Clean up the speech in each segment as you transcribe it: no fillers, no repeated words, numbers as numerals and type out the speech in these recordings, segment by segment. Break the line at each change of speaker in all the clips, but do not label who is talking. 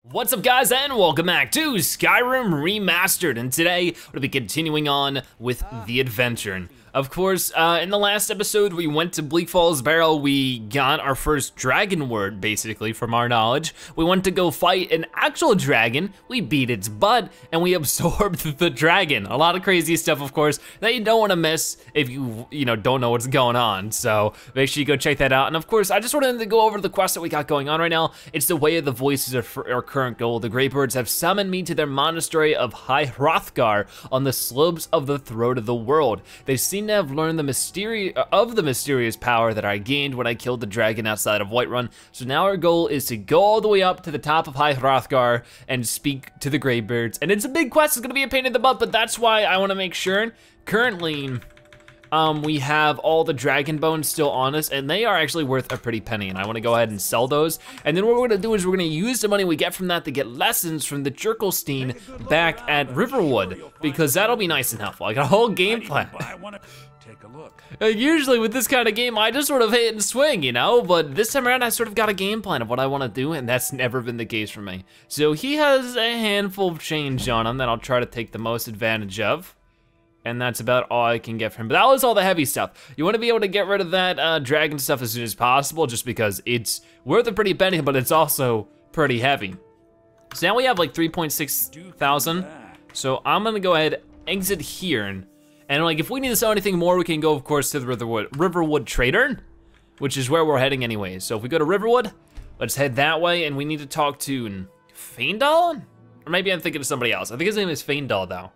What's up guys, and welcome back to Skyrim Remastered, and today we're gonna be continuing on with the adventure. Of course, in the last episode we went to Bleak Falls Barrow. We got our first dragon word, basically, from our knowledge. We went to go fight an actual dragon, we beat its butt, and we absorbed the dragon. A lot of crazy stuff, of course, that you don't wanna miss if you don't know what's going on. So make sure you go check that out. And of course, I just wanted to go over the quest that we got going on right now. It's the Way of the Voices of our current goal. The Greybirds have summoned me to their monastery of High Hrothgar on the slopes of the Throat of the World. They seem to have learned the mysterious power that I gained when I killed the dragon outside of Whiterun. So now our goal is to go all the way up to the top of High Hrothgar and speak to the Greybirds. And it's a big quest, it's gonna be a pain in the butt, but that's why I wanna make sure. Currently, we have all the dragon bones still on us, and they are actually worth a pretty penny, and I wanna go ahead and sell those. And then what we're gonna do is we're gonna use the money we get from that to get lessons from the Jerkelstein back at Riverwood, because that'll be nice and helpful. I got a whole game plan.
Take a look.
Usually with this kind of game, I just sort of hit and swing, but this time around I sort of got a game plan of what I wanna do, and that's never been the case for me. So he has a handful of change on him that I'll try to take the most advantage of. And that's about all I can get from him. But that was all the heavy stuff. You wanna be able to get rid of that dragon stuff as soon as possible, just because it's worth a pretty penny, but it's also pretty heavy. So now we have like 3.6 thousand. So I'm gonna go ahead, exit here, and like if we need to sell anything more, we can go, of course, to the Riverwood Trader, which is where we're heading anyways. So if we go to Riverwood, let's head that way, and we need to talk to Faendal? Or maybe I'm thinking of somebody else. I think his name is Faendal though.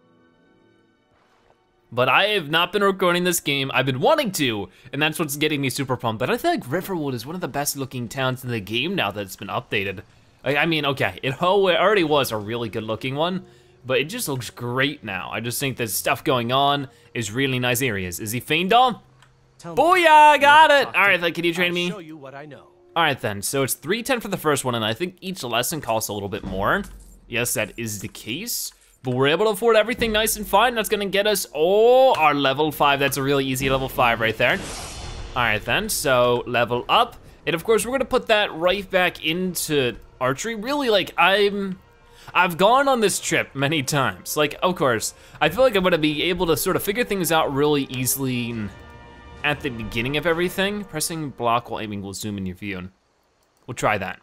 But I have not been recording this game. I've been wanting to, and that's what's getting me super pumped. But I feel like Riverwood is one of the best looking towns in the game now that it's been updated. I mean, okay, it already was a really good looking one, but it just looks great now. I just think the stuff going on is really nice areas. Is he Faendal? Booyah, I got it. All right, then, can you train me?
Show you what I know.
All right then, so it's 310 for the first one, and I think each lesson costs a little bit more. Yes, that is the case. But we're able to afford everything nice and fine. That's gonna get us, our level 5. That's a really easy level 5 right there. All right then, so level up. And of course, we're gonna put that right back into archery. Really, like, I've gone on this trip many times. Like, of course, I feel like I'm gonna be able to sort of figure things out really easily at the beginning of everything. Pressing block while aiming will zoom in your view. We'll try that.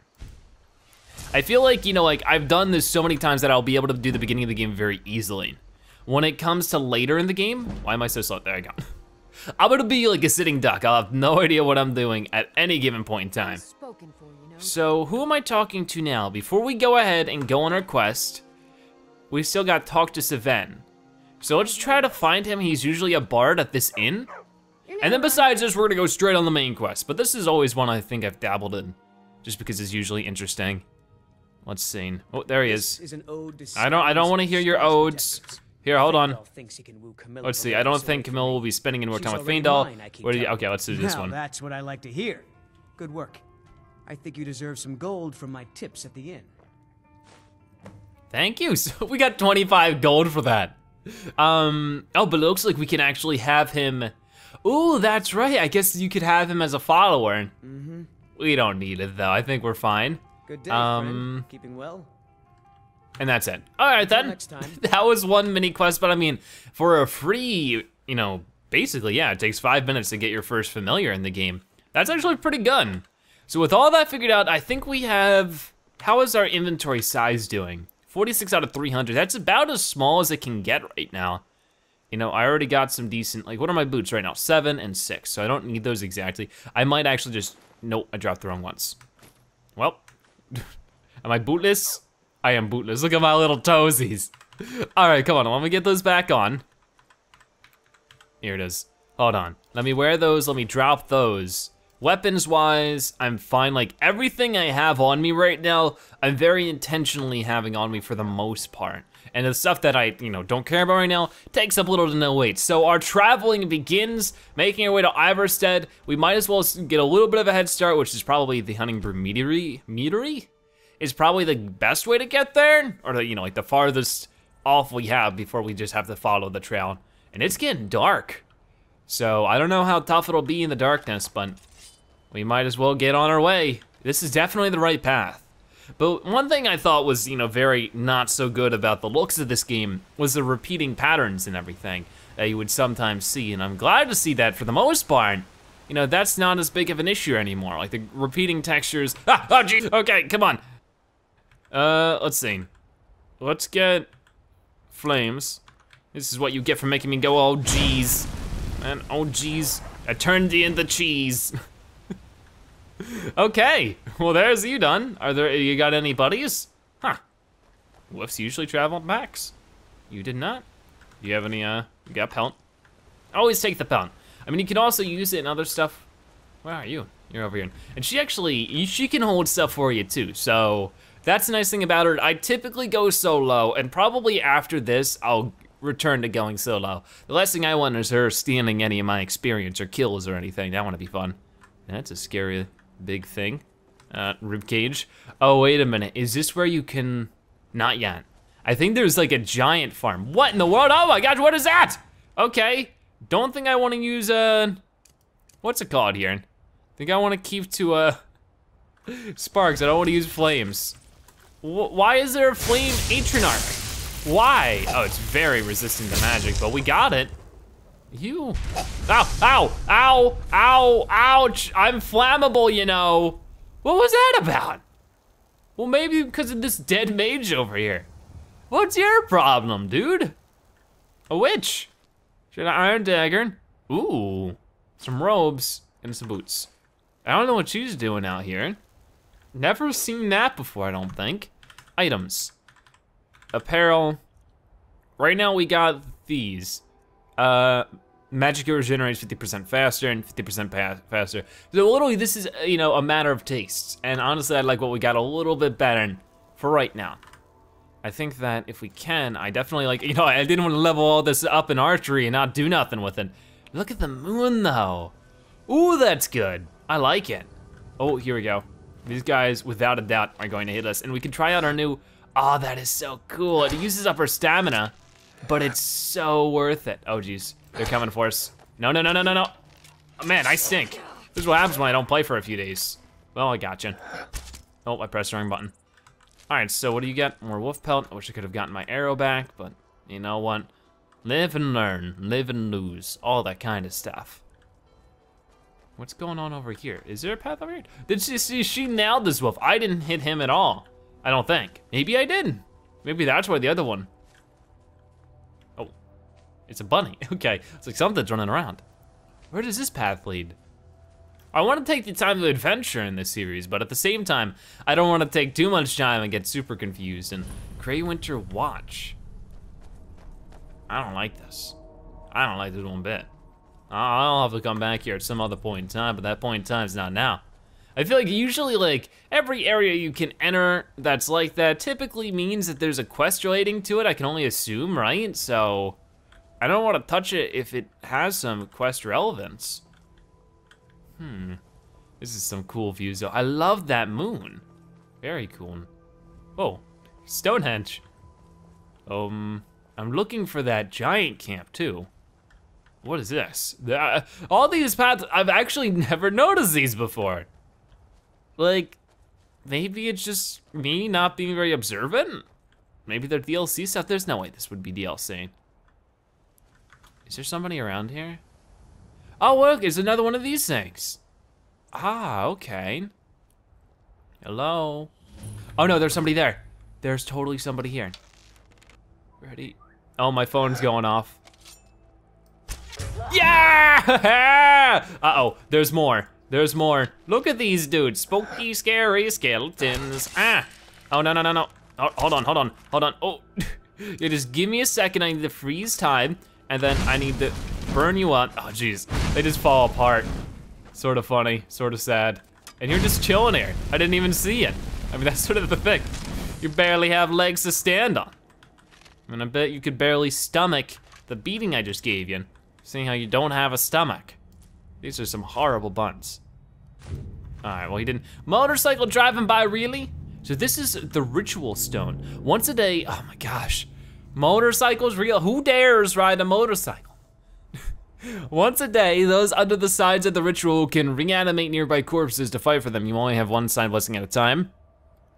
I feel like, like I've done this so many times that I'll be able to do the beginning of the game very easily. When it comes to later in the game, why am I so slow? There I go. I'm gonna be like a sitting duck. I'll have no idea what I'm doing at any given point in time. So who am I talking to now? Before we go ahead and go on our quest, we still got to talk to Seven. So let's try to find him. He's usually a bard at this inn. And then besides this, we're gonna go straight on the main quest. But this is always one I think I've dabbled in, just because it's usually interesting. Let's see. Oh, there he is. I don't want to hear your odes. Here, hold on. Let's see. I don't think Camilla will be spending any more time with Faendal. Okay, let's do this one.
That's what I like to hear. Good work. I think you deserve some gold from my tips at the inn.
Thank you. So we got 25 gold for that. Oh, but it looks like we can actually have him. Ooh, that's right. I guess you could have him as a follower.
Mm-hmm.
We don't need it though. I think we're fine.
Good day, friend. Keeping well?
And that's it. All right then.
Next time.
That was one mini quest, but I mean, for a free, basically, yeah, it takes 5 minutes to get your first familiar in the game. That's actually pretty good. So with all that figured out, I think we have, how is our inventory size doing? 46 out of 300. That's about as small as it can get right now. I already got some decent, like, what are my boots right now? 7 and 6, so I don't need those exactly. I might actually just, nope, I dropped the wrong ones. Well. Am I bootless? I am bootless. Look at my little toesies. All right, come on, let me get those back on. Here it is. Hold on. Let me wear those, let me drop those. Weapons-wise, I'm fine. Like, everything I have on me right now, I'm very intentionally having on me for the most part. And the stuff that I, don't care about right now takes up little to no weight. So our traveling begins, making our way to Ivarstead. We might as well get a little bit of a head start, which is probably the Huntingbrew Meadery? Is probably the best way to get there, or like the farthest off we have before we just have to follow the trail. And it's getting dark. So I don't know how tough it'll be in the darkness, but we might as well get on our way. This is definitely the right path. But one thing I thought was, very not so good about the looks of this game was the repeating patterns and everything that you would sometimes see, and I'm glad to see that for the most part. That's not as big of an issue anymore. Like the repeating textures. Oh geez, okay, come on. Let's see. Let's get flames. This is what you get for making me go, oh geez. Man, oh geez, I turned you into cheese. Okay, well there's you done. You got any buddies? Huh, wolves usually travel in packs. You did not. Do you have any, you got pelt? Always take the pelt. I mean, you can also use it in other stuff. Where are you? You're over here. And she can hold stuff for you too, so that's the nice thing about her. I typically go solo, and probably after this, I'll return to going solo. The last thing I want is her stealing any of my experience or kills or anything. That would be fun. That's a scary big thing. Rib cage. Oh, wait a minute. Is this where you can, not yet. I think there's like a giant farm. What in the world? Oh my gosh, what is that? Okay, don't think I wanna use, what's it called here? I think I wanna keep to, sparks. I don't wanna use flames. Why is there a flame atronarch? Why? Oh, it's very resistant to magic, but we got it. You, ow, ow, ow, ow, ouch. I'm flammable, What was that about? Well, maybe because of this dead mage over here. What's your problem, dude? A witch. Should I iron dagger? Ooh, some robes and some boots. I don't know what she's doing out here. Never seen that before, I don't think. Items. Apparel. Right now we got these. Magic regenerates 50% faster and 50% faster. So literally this is, a matter of tastes. And honestly, I like what we got a little bit better for right now. I think that if we can, I definitely like, I didn't want to level all this up in archery and not do nothing with it. Look at the moon though. Ooh, that's good. I like it. Oh, here we go. These guys, without a doubt, are going to hit us. And we can try out our new, oh, that is so cool. It uses up our stamina, but it's so worth it. Oh geez, they're coming for us. No, no, no, no, no, no. Oh, man, I stink. This is what happens when I don't play for a few days. Well, I gotcha. Oh, I pressed the wrong button. All right, so what do you get? More wolf pelt. I wish I could have gotten my arrow back, but you know what? Live and learn, live and lose, all that kind of stuff. What's going on over here? Is there a path over here? Did she see, she nailed this wolf. I didn't hit him at all. I don't think. Maybe I did. Maybe that's why the other one. Oh, it's a bunny. Okay, it's like something's running around. Where does this path lead? I want to take the time of adventure in this series, but at the same time, I don't want to take too much time and get super confused. And Grey Winter Watch. I don't like this. I don't like this one bit. I'll have to come back here at some other point in time, but that point in time is not now. I feel like usually like every area you can enter that's like that typically means that there's a quest relating to it. I can only assume, right? So I don't want to touch it if it has some quest relevance. This is some cool views though. I love that moon. Very cool. Oh, Stonehenge. I'm looking for that giant camp too. What is this? All these paths, I've actually never noticed these before. Like, maybe it's just me not being very observant? Maybe they're DLC stuff. There's no way this would be DLC. Is there somebody around here? Oh, look, it's another one of these things. Ah, okay. Hello? Oh no, there's somebody there. There's totally somebody here. Ready? Oh, my phone's going off. Yeah! Uh-oh, there's more. There's more. Look at these dudes, spooky, scary skeletons. Ah! Oh, no, no, no, no. Oh, hold on, hold on, hold on. Oh, you just give me a second. I need to freeze time, and then I need to burn you up. Oh, geez, they just fall apart. Sort of funny, sort of sad. And you're just chilling here. I didn't even see it. I mean, that's sort of the thing. You barely have legs to stand on. I mean, I bet you could barely stomach the beating I just gave you, seeing how you don't have a stomach. These are some horrible buns. All right, well, he didn't. Motorcycle driving by, really? So this is the ritual stone. Once a day, oh my gosh. Motorcycles real, who dares ride a motorcycle? Once a day, those under the sides of the ritual can reanimate nearby corpses to fight for them. You only have one sign blessing at a time.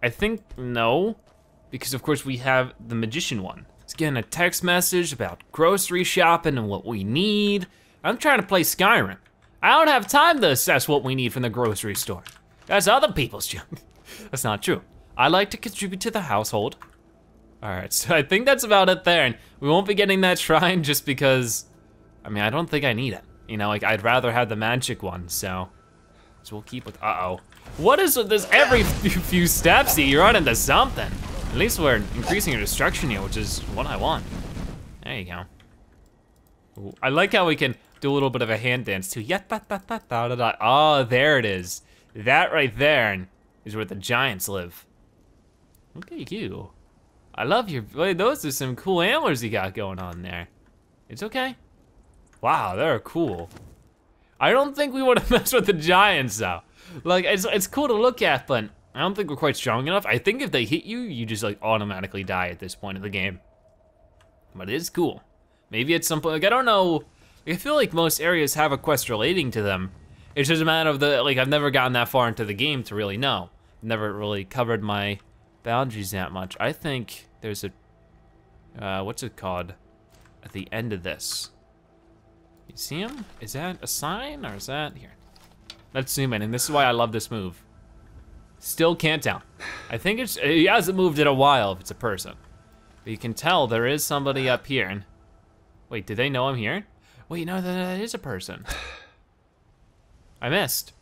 I think no, because of course we have the magician one. It's getting a text message about grocery shopping and what we need. I'm trying to play Skyrim. I don't have time to assess what we need from the grocery store. That's other people's job. That's not true. I like to contribute to the household. All right, so I think that's about it there. And we won't be getting that shrine just because, I mean, I don't think I need it. You know, like I'd rather have the magic one, so we'll keep with, uh-oh. What is with this every few steps you run into something? At least we're increasing your destruction here, which is what I want. There you go. Ooh, I like how we can do a little bit of a hand dance too. Oh, there it is. That right there is where the giants live. Look at you. I love your, boy, those are some cool antlers you got going on there. It's okay. Wow, they're cool. I don't think we want to mess with the giants though. Like, it's cool to look at, but I don't think we're quite strong enough. I think if they hit you, you just like automatically die at this point of the game. But it is cool. Maybe at some point, like I don't know, I feel like most areas have a quest relating to them. It's just a matter of like I've never gotten that far into the game to really know. Never really covered my boundaries that much. I think there's a, what's it called? At the end of this. You see him? Is that a sign or is that, here? Let's zoom in, and this is why I love this move. Still can't tell. I think he hasn't moved in a while if it's a person. But you can tell there is somebody up here. And wait, did they know I'm here? Wait, no, that is a person. I missed.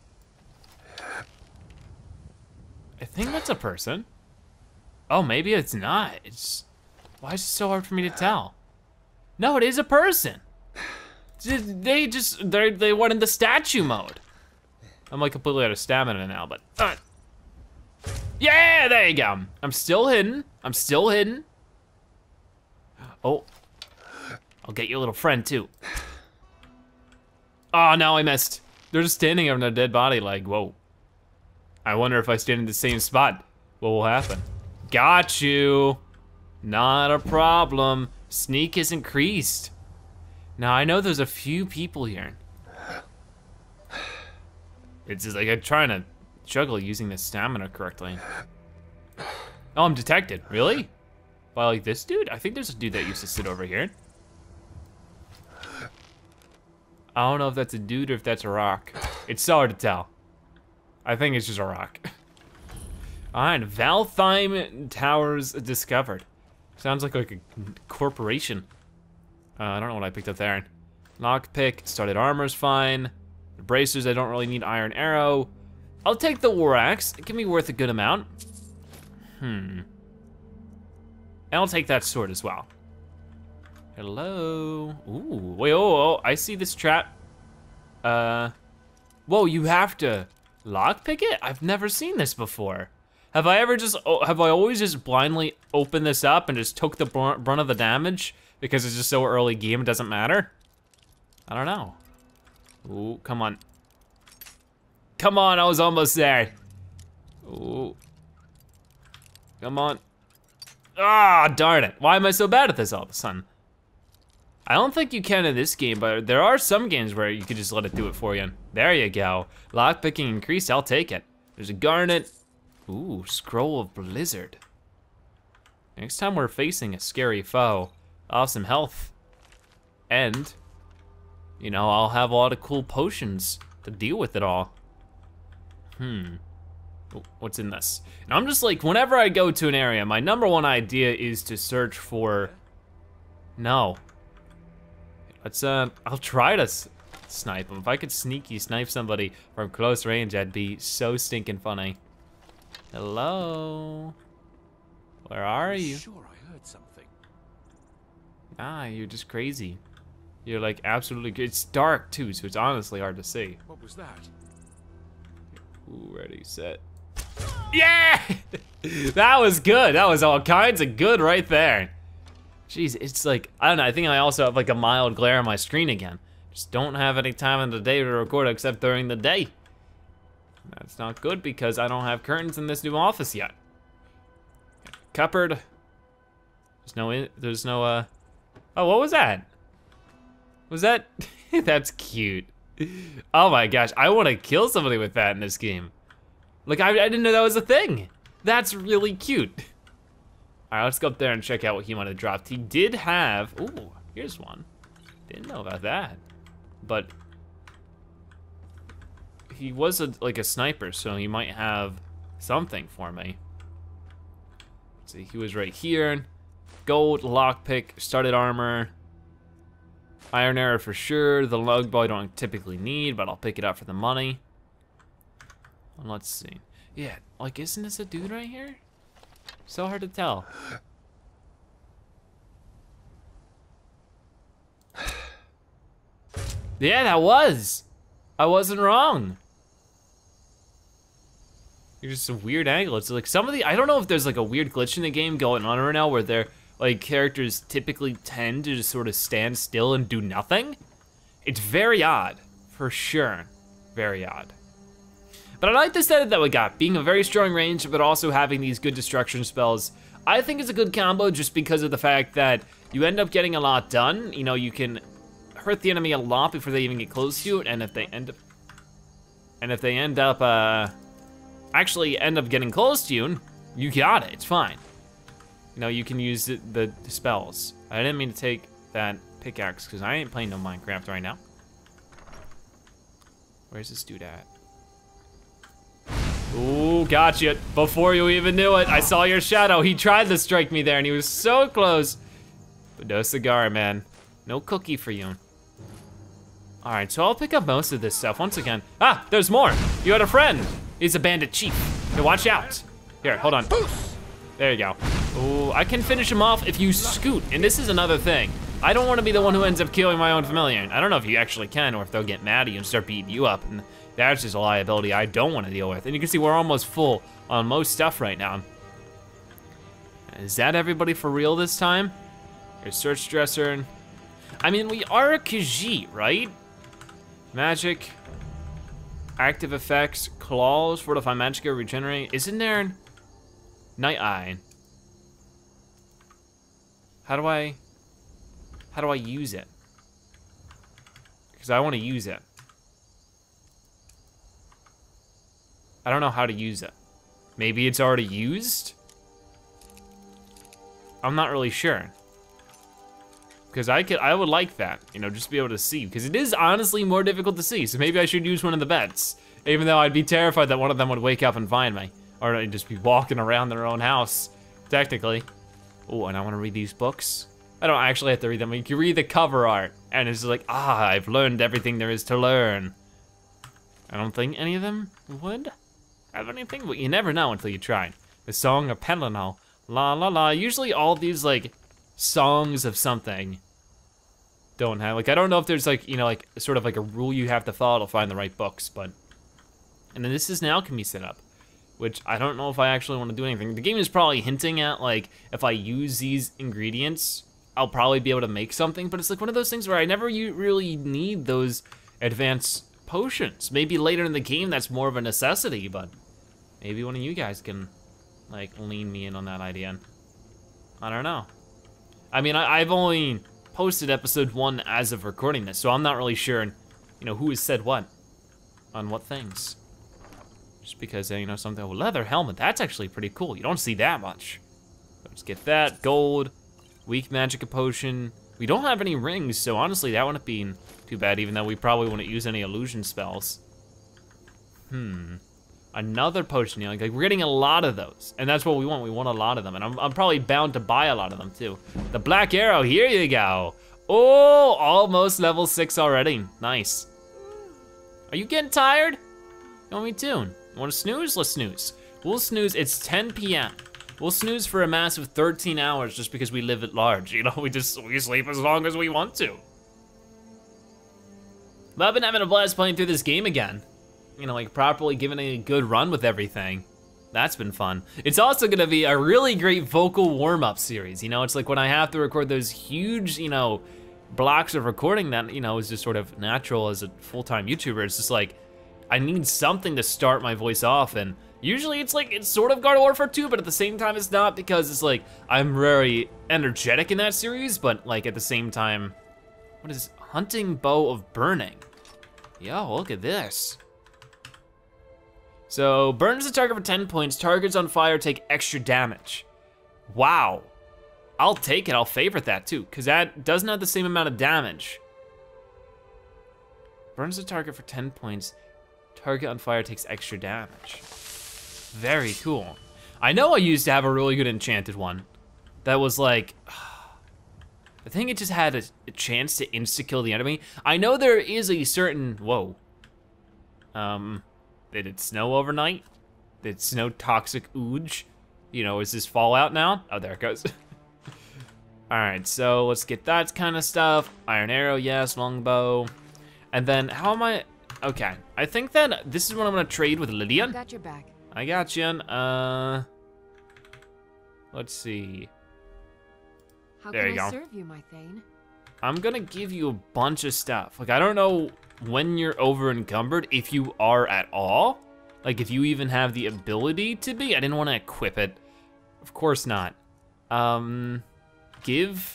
I think that's a person. Oh, maybe it's not. Why is it so hard for me to tell? No, it is a person. They went into statue mode. I'm like completely out of stamina now, but yeah, there you go. I'm still hidden. I'm still hidden. Oh, I'll get your little friend too. Oh, no, I missed. They're just standing over their dead body like, whoa. I wonder if I stand in the same spot, what will happen? Got you. Not a problem. Sneak is increased. Now I know there's a few people here. It's just like I'm trying to juggle using the stamina correctly. Oh, I'm detected, really? By like this dude? I think there's a dude that used to sit over here. I don't know if that's a dude or if that's a rock. It's so hard to tell. I think it's just a rock. All right, Valtheim Towers discovered. Sounds like a corporation. I don't know what I picked up there. Lockpick, started armor's fine. The bracers, I don't really need iron arrow. I'll take the war axe, it can be worth a good amount. And I'll take that sword as well. Hello, ooh, wait, oh, I see this trap. Whoa, you have to lockpick it? I've never seen this before. Have I always just blindly opened this up and just took the brunt of the damage because it's just so early game, it doesn't matter? I don't know. Ooh, come on. Come on, I was almost there. Ooh. Come on. Ah, darn it. Why am I so bad at this all of a sudden? I don't think you can in this game, but there are some games where you could just let it do it for you. There you go. Lockpicking increased, I'll take it. There's a garnet. Ooh, Scroll of Blizzard. Next time we're facing a scary foe, I'll have some health. And, you know, I'll have a lot of cool potions to deal with it all. What's in this? And I'm just like, whenever I go to an area, my #1 idea is to search for, no. Let's, I'll try to snipe him. If I could sneaky snipe somebody from close range, that'd be so stinking funny. Hello? Where are you?
Sure, I heard something.
Ah, you're just crazy. You're like absolutely, it's dark too, so it's honestly hard to see.
What was that?
Ooh, ready, set. Yeah! That was good. That was all kinds of good right there. Jeez, it's like, I don't know, I think I also have like a mild glare on my screen again. Just don't have any time in the day to record except during the day. That's not good because I don't have curtains in this new office yet. Cupboard. There's no, oh, what was that? Was that, that's cute. Oh my gosh, I want to kill somebody with that in this game. Like, I didn't know that was a thing. That's really cute. All right, let's go up there and check out what he might have dropped. He did have, ooh, here's one. Didn't know about that. But he was like a sniper, so he might have something for me. Let's see, he was right here. Gold, lockpick, studded armor, iron arrow for sure. The lug bow I don't typically need, but I'll pick it up for the money. And let's see. Yeah, like, isn't this a dude right here? So hard to tell. Yeah, that was. I wasn't wrong. You're just a weird angle. It's like some of the, I don't know if there's like a weird glitch in the game going on right now where they're like characters typically tend to just sort of stand still and do nothing. It's very odd, for sure. Very odd. But I like this edit that we got, being a very strong range, but also having these good destruction spells. I think it's a good combo just because of the fact that you end up getting a lot done. You know, you can hurt the enemy a lot before they even get close to you, and if they end up, actually end up getting close to you, you got it, it's fine. You know, you can use the spells. I didn't mean to take that pickaxe, because I ain't playing no Minecraft right now. Where's this dude at? Ooh, gotcha. Before you even knew it, I saw your shadow. He tried to strike me there and he was so close. But no cigar, man. No cookie for you. All right, so I'll pick up most of this stuff once again. Ah, there's more. You had a friend. He's a bandit chief. Hey, watch out. Here, hold on. There you go. Ooh, I can finish him off if you scoot. And this is another thing. I don't want to be the one who ends up killing my own familiar. I don't know if you actually can or if they'll get mad at you and start beating you up. And that's just a liability I don't want to deal with. And you can see we're almost full on most stuff right now. Is that everybody for real this time? Here's search dresser. I mean, we are a Khajiit, right? Magic, active effects, claws, fortify magic, regenerate. Isn't there night eye? How do I use it? Because I want to use it. I don't know how to use it. Maybe it's already used? I'm not really sure. Because I would like that, you know, just be able to see. Because it is honestly more difficult to see, so maybe I should use one of the beds. Even though I'd be terrified that one of them would wake up and find me. Or I'd just be walking around their own house, technically. Oh, and I want to read these books. I don't actually have to read them. You can read the cover art, and it's like, ah, I've learned everything there is to learn. I don't think any of them would have anything, but you never know until you try. The Song of Pelinal, la la la. Usually all these like songs of something don't have, like, I don't know if there's like, you know, like sort of like a rule you have to follow to find the right books, but, and then this is now can be set up, which I don't know if I actually want to do anything. The game is probably hinting at like, if I use these ingredients, I'll probably be able to make something, but it's like one of those things where I never really need those advanced potions. Maybe later in the game that's more of a necessity, but maybe one of you guys can like lean me in on that idea. I don't know. I mean, I've only posted episode 1 as of recording this, so I'm not really sure, you know, who has said what on what things. Just because, you know, something, oh, leather helmet, that's actually pretty cool. You don't see that much. Let's get that, gold, weak magic potion. We don't have any rings, so honestly, that wouldn't be too bad, even though we probably wouldn't use any illusion spells. Another potion, you know, like we're getting a lot of those, and that's what we want. We want a lot of them, and I'm probably bound to buy a lot of them too. The black arrow, here you go. Oh, almost level 6 already, nice. Are you getting tired? You want me to? You wanna snooze? Let's snooze. We'll snooze, it's 10 p.m. We'll snooze for a massive 13 hours just because we live at large, you know? We sleep as long as we want to. But I've been having a blast playing through this game again. You know, like properly giving it a good run with everything. That's been fun. It's also gonna be a really great vocal warm-up series. You know, it's like when I have to record those huge, you know, blocks of recording that, you know, is just sort of natural as a full-time YouTuber. It's just like, I need something to start my voice off, and usually it's like, it's sort of God of War 2, but at the same time it's not, because it's like, I'm very energetic in that series, but like at the same time, what is Hunting Bow of Burning? Yo, look at this. So, burns the target for 10 points, targets on fire take extra damage. Wow. I'll take it, I'll favorite that too, because that doesn't have the same amount of damage. Burns the target for 10 points, target on fire takes extra damage. Very cool. I know I used to have a really good enchanted one that was like, I think it just had a chance to insta-kill the enemy. I know there is a certain, whoa. Did it snow overnight? Did it snow toxic ooge? You know, is this Fallout now? Oh, there it goes. All right, so let's get that kind of stuff. Iron arrow, yes, longbow. And then how am I, okay. I think that this is what I'm gonna trade with Lydia.
I got your back.
I got you, let's see.
How
There
can
you
I
go.
serve you, my Thane?
I'm gonna give you a bunch of stuff. Like, I don't know when you're over encumbered, if you are at all. Like, if you even have the ability to be. I didn't wanna equip it. Of course not. Give.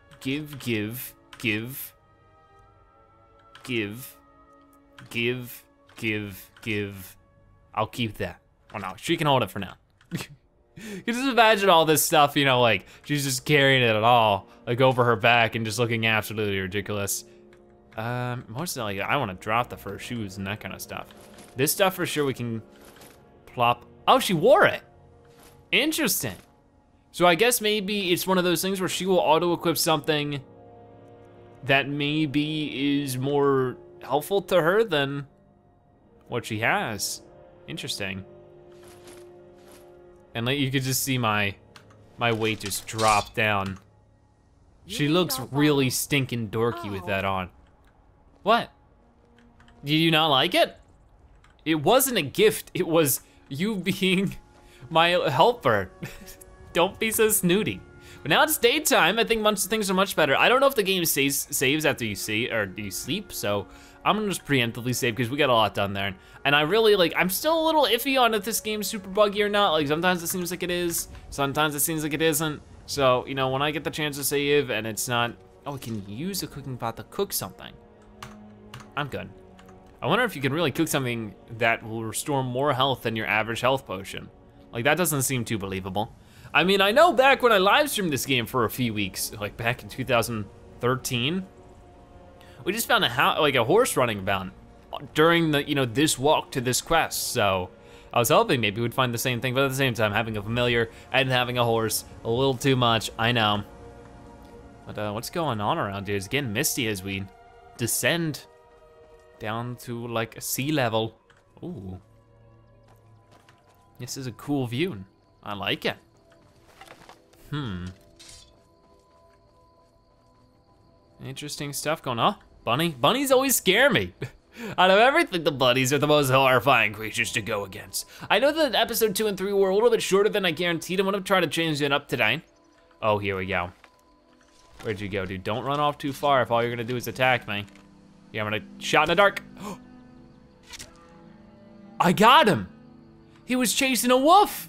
I'll keep that. Oh no, she can hold it for now. You just imagine all this stuff, you know, like, she's just carrying it at all, like over her back and just looking absolutely ridiculous. Mostly, like, I wanna drop the fur shoes and that kind of stuff. This stuff for sure we can plop. Oh, she wore it. Interesting. So I guess maybe it's one of those things where she will auto-equip something that maybe is more helpful to her than what she has. Interesting. And like, you could just see my weight just drop down. She looks really stinking dorky with that on. What? Did you not like it? It wasn't a gift, it was you being my helper. Don't be so snooty. But now it's daytime, I think things are much better. I don't know if the game saves after you sleep, so I'm gonna just preemptively save because we got a lot done there. And I really, like, I'm still a little iffy on if this game's super buggy or not. Like, sometimes it seems like it is, sometimes it seems like it isn't. So, you know, when I get the chance to save and it's not, oh, we can use a cooking pot to cook something. I'm good. I wonder if you can really cook something that will restore more health than your average health potion. Like, that doesn't seem too believable. I mean, I know back when I live streamed this game for a few weeks, like back in 2013, we just found a horse running about during the, you know, this walk to this quest. So I was hoping maybe we'd find the same thing, but at the same time, having a familiar and having a horse, a little too much, I know. But what's going on around here? It's getting misty as we descend down to like sea level. Ooh. This is a cool view. I like it. Interesting stuff going on. Bunny? Bunnies always scare me. Out of everything, the bunnies are the most horrifying creatures to go against. I know that episode 2 and 3 were a little bit shorter than I guaranteed. I'm gonna try to change it up today. Oh, here we go. Where'd you go, dude? Don't run off too far if all you're gonna do is attack me. Yeah, I'm gonna shot in the dark. I got him. He was chasing a wolf.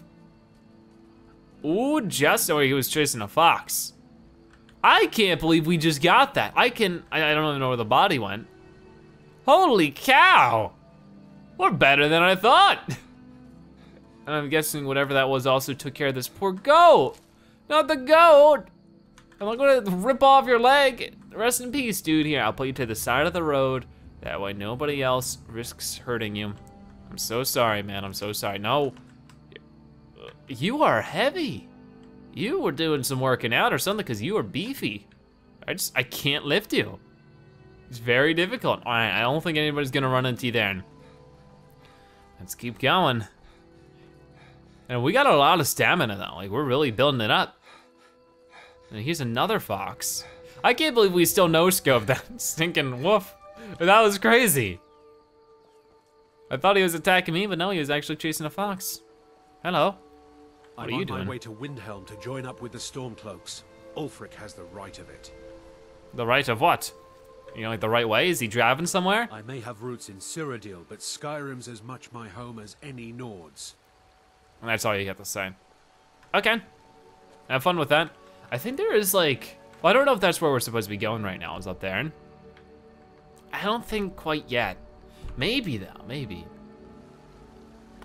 Ooh, or he was chasing a fox. I can't believe we just got that. I don't even know where the body went. Holy cow. We're better than I thought. And I'm guessing whatever that was also took care of this poor goat. Not the goat. I'm not gonna rip off your leg. Rest in peace, dude. Here, I'll put you to the side of the road. That way nobody else risks hurting you. I'm so sorry, man, I'm so sorry. No, you are heavy. You were doing some working out or something because you are beefy. I can't lift you. It's very difficult. All right, I don't think anybody's gonna run into you there. Let's keep going. And we got a lot of stamina though. Like, we're really building it up. And here's another fox. I can't believe we still no-scoped that stinking wolf. That was crazy. I thought he was attacking me, but no, he was actually chasing a fox. Hello. What are you doing?
I'm on my way to Windhelm to join up with the Stormcloaks. Ulfric has the right of it.
The right of what? You know, like the right way? Is he driving somewhere?
I may have roots in Cyrodiil, but Skyrim's as much my home as any Nords.
And that's all you have to say. Okay. Have fun with that. I think there is like, well, I don't know if that's where we're supposed to be going right now, is up there. I don't think quite yet. Maybe though, maybe.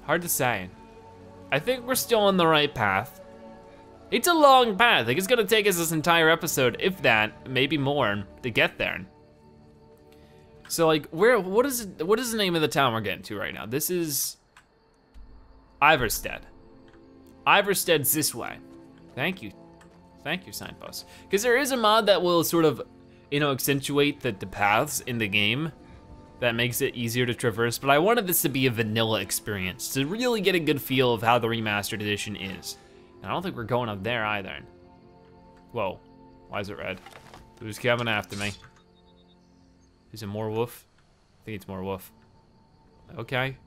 Hard to say. I think we're still on the right path. It's a long path. Like, it's gonna take us this entire episode, if that, maybe more, to get there. So like, what is the name of the town we're getting to right now? This is Iverstead. Iverstead's this way. Thank you, signpost. Because there is a mod that will sort of, you know, accentuate the paths in the game that makes it easier to traverse, but I wanted this to be a vanilla experience to really get a good feel of how the remastered edition is. And I don't think we're going up there either. Whoa, why is it red? Who's coming after me? Is it more wolf? I think it's more wolf. Okay.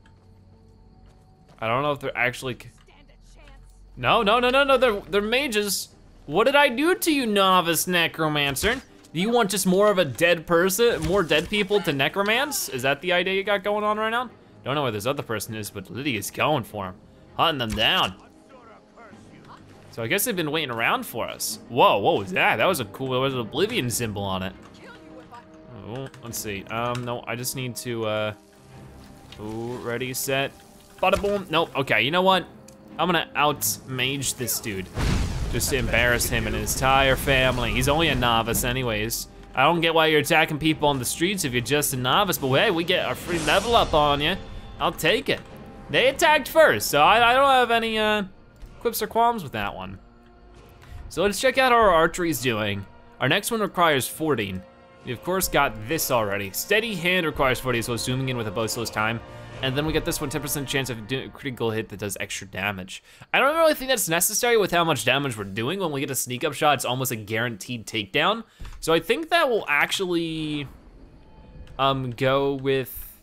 I don't know if they're actually... No, they're mages. What did I do to you, novice necromancer? Do you want just more of a dead person, more dead people to necromance? Is that the idea you got going on right now? Don't know where this other person is, but Lydia's going for him, hunting them down. So I guess they've been waiting around for us. Whoa, what was that? That was a cool, there was an Oblivion symbol on it. Oh, let's see. No, I just need to, ooh, ready, set, bada boom. Nope, okay, you know what? I'm gonna out-mage this dude. Just to embarrass him and his entire family. He's only a novice anyways. I don't get why you're attacking people on the streets if you're just a novice, but hey, we get our free level up on you. I'll take it. They attacked first, so I don't have any quips or qualms with that one. So let's check out how our archery's doing. Our next one requires 40. We of course got this already. Steady hand requires 40, so zooming in with a bow slows time. And then we get this one, 10% chance of doing a critical hit that does extra damage. I don't really think that's necessary with how much damage we're doing. When we get a sneak up shot, it's almost a guaranteed takedown. So I think that will actually go with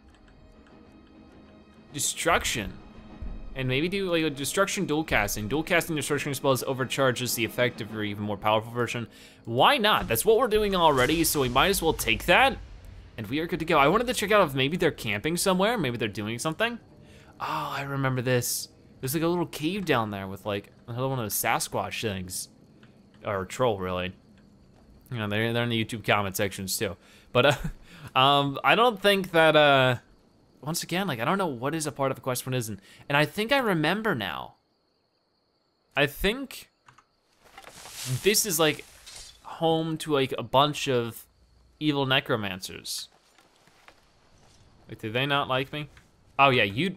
destruction. And maybe do like a destruction dual casting. Dual casting destruction spells overcharges the effect of your even more powerful version. Why not? That's what we're doing already, so we might as well take that. And we are good to go. I wanted to check out if maybe they're camping somewhere, maybe they're doing something. Oh, I remember this. There's like a little cave down there with like another one of those Sasquatch things. Or troll, really. You know, they're in the YouTube comment sections too. But I don't think that, once again, like I don't know what is a part of the quest, what isn't. And I think I remember now. I think this is like home to like a bunch of evil necromancers. Wait, did they not like me? Oh yeah, you.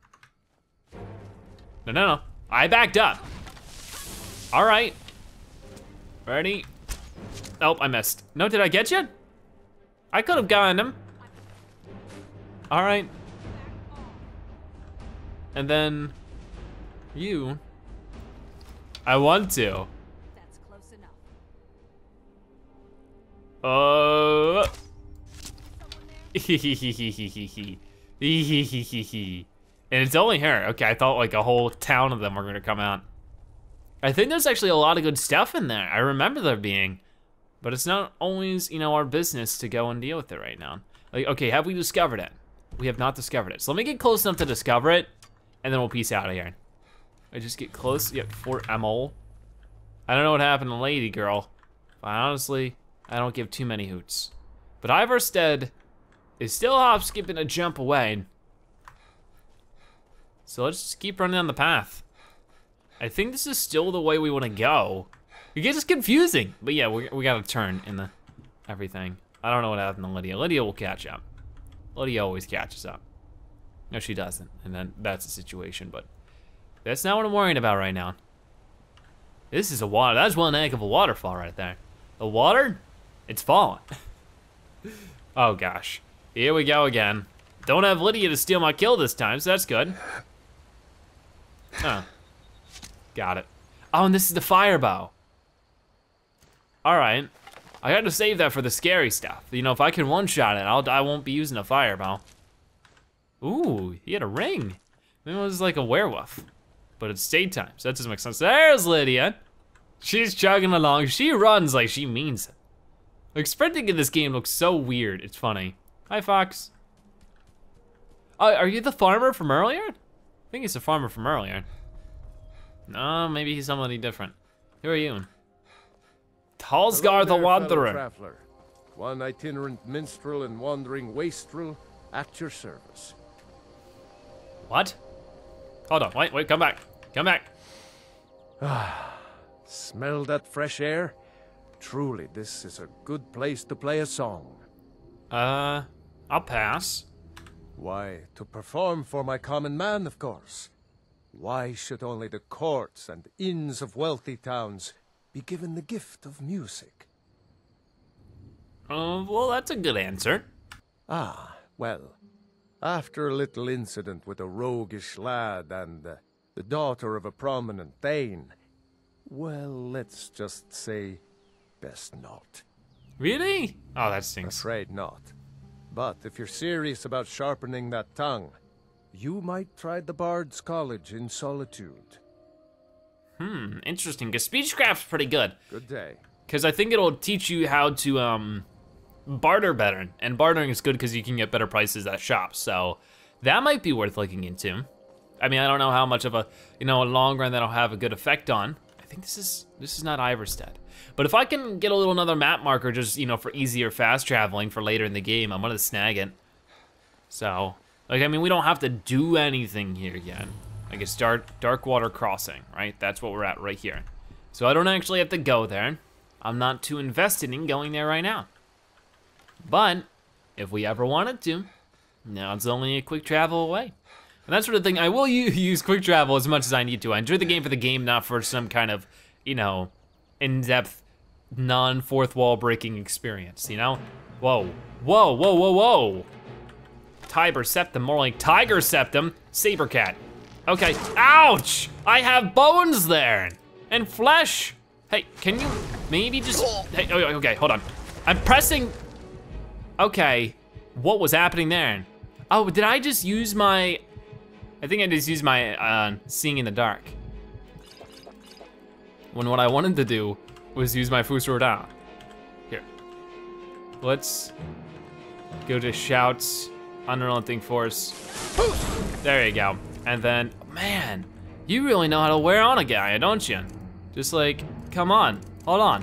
No. I backed up. All right. Ready? Oh, I missed. No, did I get you? I could have gotten him. All right. And then you. I want to.
That's close enough.
And it's only her. Okay, I thought like a whole town of them were gonna come out. I think there's actually a lot of good stuff in there. I remember there being, but it's not always, you know, our business to go and deal with it right now. Like, okay, have we discovered it? We have not discovered it. So let me get close enough to discover it, and then we'll peace out of here. I just get close, yep, Fort Emol. I don't know what happened to Lady Girl, but honestly, I don't give too many hoots. But Iverstead is still hop, skip, and a jump away. So let's just keep running down the path. I think this is still the way we wanna go. It gets confusing, but yeah, we gotta turn in the everything. I don't know what happened to Lydia. Lydia will catch up. Lydia always catches up. No, she doesn't, and then that's the situation, but that's not what I'm worrying about right now. This is a water, that's one heck of a waterfall right there. The water, it's falling. Oh gosh, here we go again. Don't have Lydia to steal my kill this time, so that's good. Oh, got it. Oh, and this is the fire bow. All right, I got to save that for the scary stuff. You know, if I can one-shot it, I won't be using a fire bow. Ooh, he had a ring. Maybe it was like a werewolf, but it's daytime, so that doesn't make sense. There's Lydia. She's chugging along. She runs like she means it. Like sprinting in this game looks so weird. It's funny. Hi, Fox. Are you the farmer from earlier? I think he's the farmer from earlier. No, maybe he's somebody different. Who are you? Talsgar the Wanderer.
Traveler, one itinerant minstrel and wandering wastrel at your service.
What? Hold on, wait, come back. Come back.
Smell that fresh air? Truly, this is a good place to play a song.
I'll pass.
Why, to perform for my common man, of course. Why should only the courts and inns of wealthy towns be given the gift of music?
Well, that's a good answer.
Ah, well, after a little incident with a roguish lad and the daughter of a prominent thane, well, let's just say, best not.
Really? Oh, that stinks.
Afraid not. But if you're serious about sharpening that tongue, you might try the Bard's College in Solitude.
Interesting, because Speechcraft's pretty good.
Good day.
Because I think it'll teach you how to barter better, and bartering is good because you can get better prices at shops, so that might be worth looking into. I mean, I don't know how much of a, a long run that'll have a good effect on. I think this is not Iverstead. But if I can get a little another map marker just, for easier fast traveling for later in the game, I'm gonna snag it. So, like, I mean, we don't have to do anything here yet. Like, it's Darkwater Crossing, right? That's what we're at right here. So I don't actually have to go there. I'm not too invested in going there right now. But if we ever wanted to, now it's only a quick travel away. And that sort of thing, I will use quick travel as much as I need to. I enjoy the game for the game, not for some kind of, in-depth, non-fourth wall breaking experience, Whoa, whoa, whoa, whoa, whoa. Tiber septum, more like tiger septum, saber cat. Okay, ouch! I have bones there, and flesh. Hey, can you maybe just, hey, okay, hold on. I'm pressing, okay, what was happening there? Oh, did I just use my, I think I just used my seeing in the dark. When what I wanted to do was use my Fusroda. Here, let's go to shouts, unrelenting force. There you go. And then, man, you really know how to wear on a guy, don't you? Just like, come on, hold on.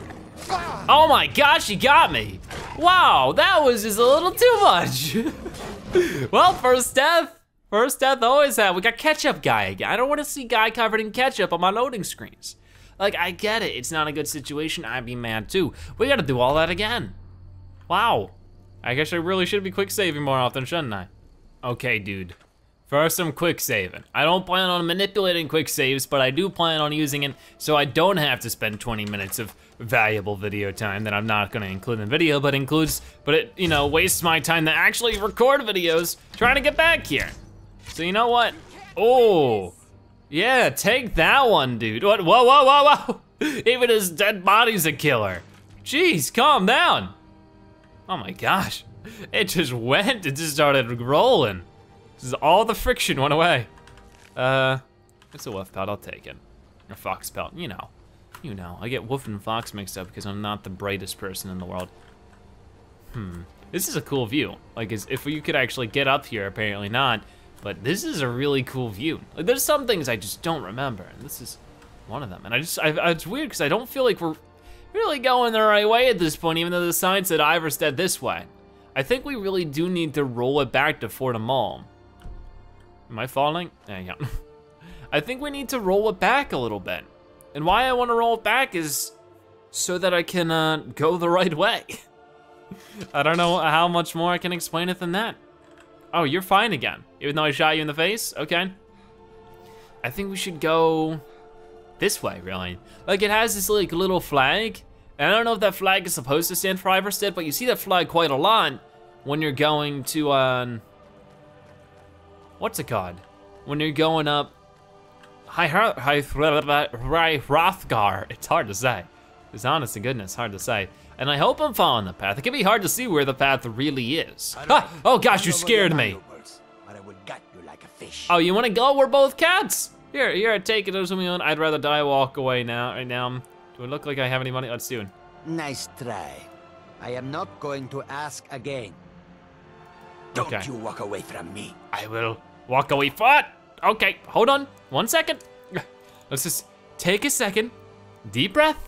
Oh my gosh, he got me. Wow, that was just a little too much. Well, first death always have. We got ketchup guy again. I don't wanna see guy covered in ketchup on my loading screens. Like, I get it, it's not a good situation, I'd be mad too. We gotta do all that again. Wow, I guess I really should be quick saving more often, shouldn't I? Okay, dude, first I'm quick saving. I don't plan on manipulating quick saves, but I do plan on using it so I don't have to spend 20 minutes of valuable video time that I'm not gonna include in the video, but it, wastes my time to actually record videos trying to get back here. So you know what? Oh. Yeah, take that one, dude. What? Whoa, whoa, whoa, whoa. Even his dead body's a killer. Jeez, calm down. Oh my gosh. It just started rolling. All the friction went away. It's a wolf pelt, I'll take it. Or fox pelt, you know. I get wolf and fox mixed up because I'm not the brightest person in the world. This is a cool view. Like, if you could actually get up here, apparently not. But this is a really cool view. Like, there's some things I just don't remember, and this is one of them. And it's weird because I don't feel like we're really going the right way at this point, even though the sign said Iverstead this way. I think we really do need to roll it back to Fortemall. Am I falling? There you go. I think we need to roll it back a little bit. And why I want to roll it back is so that I can go the right way. I don't know how much more I can explain it than that. Oh, you're fine again, even though I shot you in the face? Okay. I think we should go this way, really. Like, it has this like little flag, and I don't know if that flag is supposed to stand for Iverstead, but you see that flag quite a lot when you're going to, what's it called? When you're going up Hrothgar. It's hard to say. It's honest to goodness, hard to say. And I hope I'm following the path. It can be hard to see where the path really is. Ah, oh gosh, you scared me. Oh, you wanna go? We're both cats. Here, take it as we want. I'd rather die walk away now, right now. Do it look like I have any money? Let's do it.
Nice try. I am not going to ask again. Don't you walk away from me.
I will walk away from it. Okay, hold on, 1 second. Let's just take a second. Deep breath.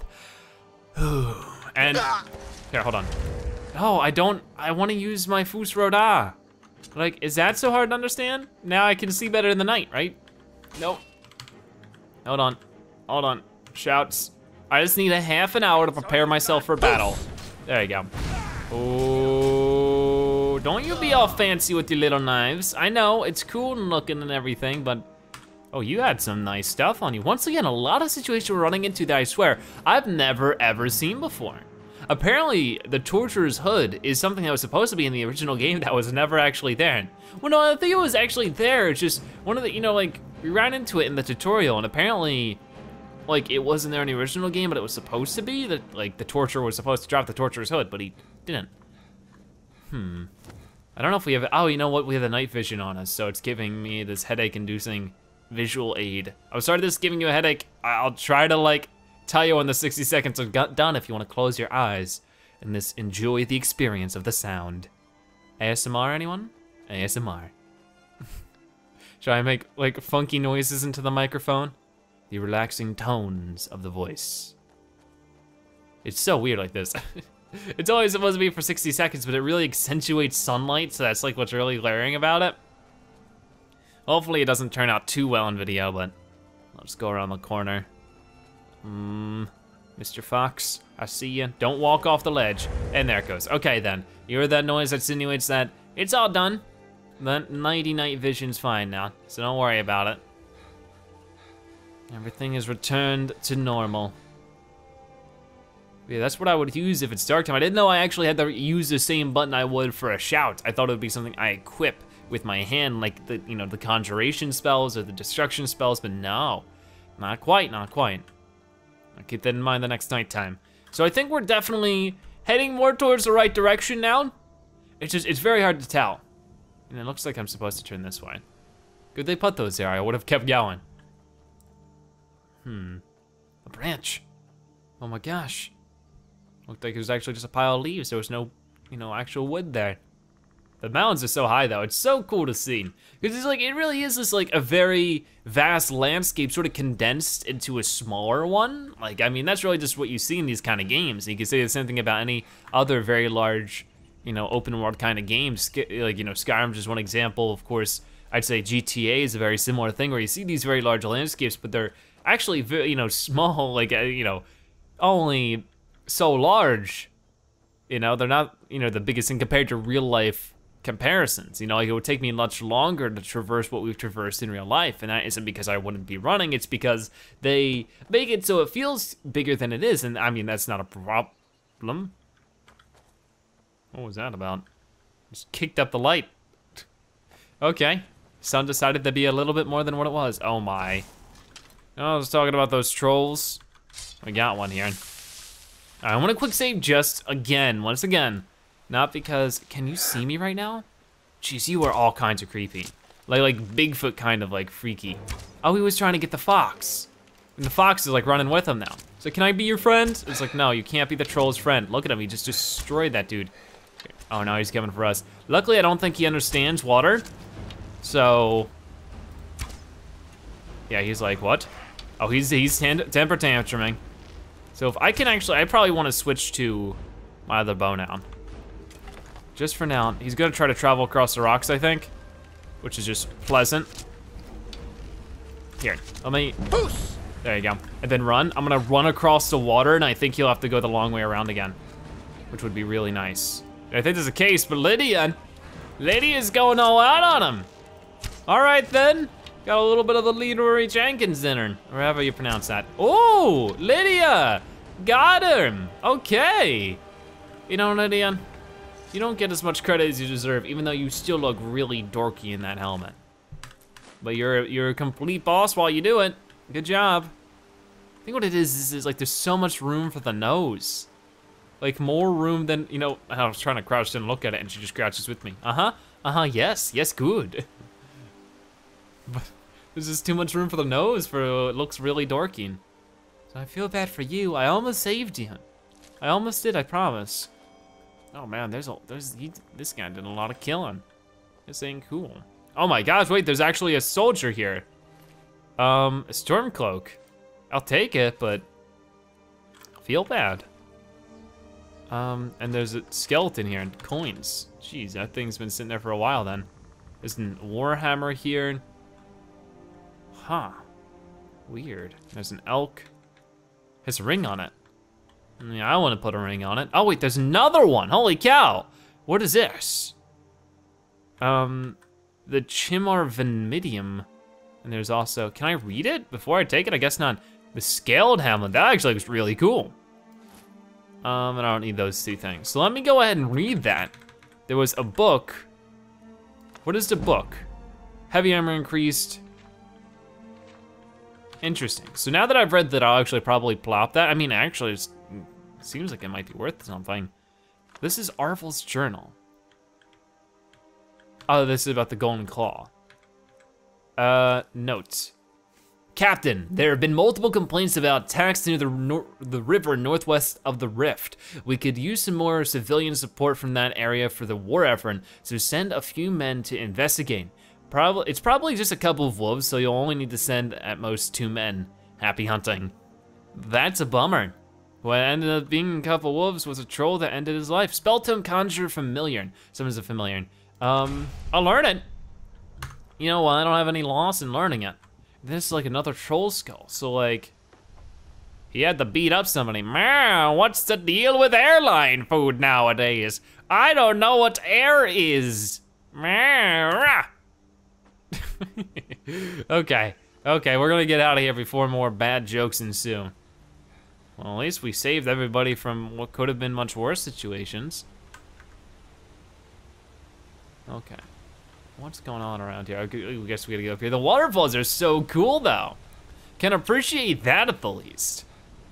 And, here, hold on. No, I wanna use my Fusroda. Like, is that so hard to understand? Now I can see better in the night, right? Nope. Hold on, shouts. I just need a half an hour to prepare myself for battle. There you go. Oh, don't you be all fancy with your little knives. I know, it's cool looking and everything, but oh, you had some nice stuff on you. Once again, a lot of situations we're running into that I swear, I've never ever seen before. Apparently, the Torturer's hood is something that was supposed to be in the original game that was never actually there. Well, no, I think it was actually there. It's just one of the, you know, like, we ran into it in the tutorial, and apparently, like, it wasn't there in the original game, but it was supposed to be, that, like, the Torturer was supposed to drop the Torturer's hood, but he didn't. I don't know if we have, oh, you know what, we have the night vision on us, so it's giving me this headache-inducing visual aid. I'm sorry this is giving you a headache. I'll try to, like, tell you when the 60 seconds are done if you want to close your eyes and just enjoy the experience of the sound. ASMR, anyone? ASMR. Should I make like funky noises into the microphone? The relaxing tones of the voice. It's so weird like this. It's always supposed to be for 60 seconds, but it really accentuates sunlight, so that's like what's really glaring about it. Hopefully it doesn't turn out too well in video, but I'll just go around the corner. Mr. Fox, I see you. Don't walk off the ledge. And there it goes. Okay then, you heard that noise that insinuates that it's all done. The nighty night vision's fine now, so don't worry about it. Everything is returned to normal. Yeah, that's what I would use if it's dark time. I didn't know I actually had to use the same button I would for a shout. I thought it would be something I equip with my hand, like the, you know, the conjuration spells or the destruction spells, but no, not quite, not quite. I'll keep that in mind the next nighttime. So I think we're definitely heading more towards the right direction now. It's just, it's very hard to tell. And it looks like I'm supposed to turn this way. Good they put those there, I would have kept going. A branch. Oh my gosh. Looked like it was actually just a pile of leaves. There was no, you know, actual wood there. The mountains are so high though. It's so cool to see. Because it's like, it really is this like a very vast landscape sort of condensed into a smaller one. Like, I mean, that's really just what you see in these kind of games. And you can say the same thing about any other very large, you know, open world kind of games. Like, you know, Skyrim's just one example. Of course, I'd say GTA is a very similar thing where you see these very large landscapes, but they're actually very, you know, small, like, you know, only so large. You know, they're not, you know, the biggest thing compared to real life comparisons. You know, like it would take me much longer to traverse what we've traversed in real life, and that isn't because I wouldn't be running, it's because they make it so it feels bigger than it is, and I mean, that's not a problem. What was that about? Just kicked up the light. Okay, sun decided to be a little bit more than what it was. Oh my. I was talking about those trolls. We got one here. All right, I want a quick save just again, once again. Not because, can you see me right now? Jeez, you are all kinds of creepy. Like Bigfoot kind of like freaky. Oh, he was trying to get the fox. And the fox is like running with him now. So can I be your friend? It's like, no, you can't be the troll's friend. Look at him, he just destroyed that dude. Oh no, he's coming for us. Luckily, I don't think he understands water. So, yeah, he's like, what? Oh, he's temper tantruming. So if I can actually, I probably want to switch to my other bow now. Just for now. He's gonna try to travel across the rocks, I think, which is just pleasant. Here, let me, there you go. And then run, I'm gonna run across the water, and I think he'll have to go the long way around again, which would be really nice. I think there's a case, but Lydia's going all out on him. All right then, got a little bit of the Leroy Jenkins in her, or however you pronounce that. Oh, Lydia, got him, okay. You know, Lydia, you don't get as much credit as you deserve, even though you still look really dorky in that helmet. But you're a complete boss while you do it. Good job. I think what it is like there's so much room for the nose. Like more room than, you know, I was trying to crouch down and look at it and she just crouches with me. Yes, good. But there's just too much room for the nose for it looks really dorky. So I feel bad for you. I almost saved you. I almost did, I promise. Oh man, this guy did a lot of killing. This ain't cool. Oh my gosh, wait, there's actually a soldier here. A Stormcloak. I'll take it, but I feel bad. And there's a skeleton here and coins. Jeez, that thing's been sitting there for a while then. There's a warhammer here. Huh. Weird. There's an elk. Has a ring on it. Yeah, I want to put a ring on it. Oh wait, there's another one. Holy cow. What is this? The Chimar Venidium. And there's also, can I read it before I take it? I guess not. The Scaled Hamlet, that actually looks really cool. And I don't need those two things. So let me go ahead and read that. There was a book. What is the book? Heavy armor increased. Interesting. So now that I've read that, I'll actually probably plop that. I mean, actually, it seems like it might be worth something. This is Arvel's journal. Oh, this is about the Golden Claw. Notes. Captain, there have been multiple complaints about attacks near the river northwest of the Rift. We could use some more civilian support from that area for the war effort, so send a few men to investigate. It's probably just a couple of wolves, so you'll only need to send at most 2 men. Happy hunting. That's a bummer. What ended up being a couple of wolves was a troll that ended his life. Spell tome conjure familiar. Someone's a familiar. I'll learn it. You know what, I don't have any loss in learning it. This is like another troll skull, so like, he had to beat up somebody. Man, what's the deal with airline food nowadays? I don't know what air is. Okay, we're gonna get out of here before more bad jokes ensue. Well, at least we saved everybody from what could have been much worse situations. Okay. What's going on around here? I guess we gotta go up here. The waterfalls are so cool though. Can appreciate that at the least.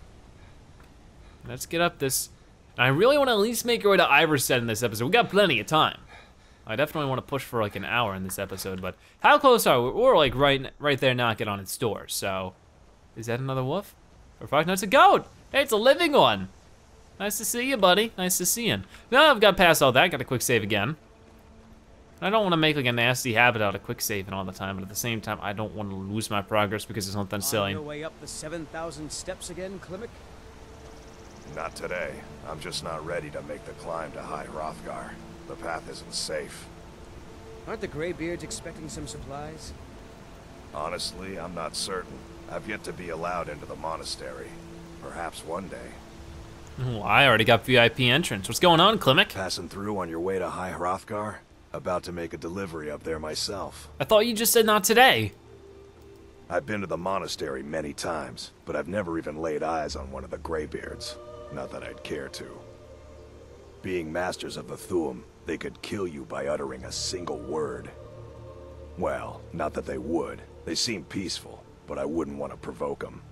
Let's get up this. I really wanna at least make our way to Iverstead in this episode. We got plenty of time. I definitely wanna push for like an hour in this episode, but how close are we? We're like right there knocking on its door, so. Is that another wolf? Or five? No, it's a goat. Hey, it's a living one. Nice to see you, buddy. Nice to see you. Now I've got past all that, got a quick save again. I don't want to make like a nasty habit out of quick saving all the time, but at the same time, I don't want to lose my progress because it's something silly.
On your way up the 7,000 steps again, Klimek?
Not today. I'm just not ready to make the climb to High Hrothgar. The path isn't safe.
Aren't the Greybeards expecting some supplies?
Honestly, I'm not certain. I've yet to be allowed into the monastery. Perhaps one day.
Ooh, I already got VIP entrance. What's going on, Klimek?
Passing through on your way to High Hrothgar? About to make a delivery up there myself.
I thought you just said not today.
I've been to the monastery many times, but I've never even laid eyes on one of the Greybeards. Not that I'd care to. Being masters of the Thuum, they could kill you by uttering a single word. Well, not that they would. They seem peaceful, but I wouldn't want to provoke them.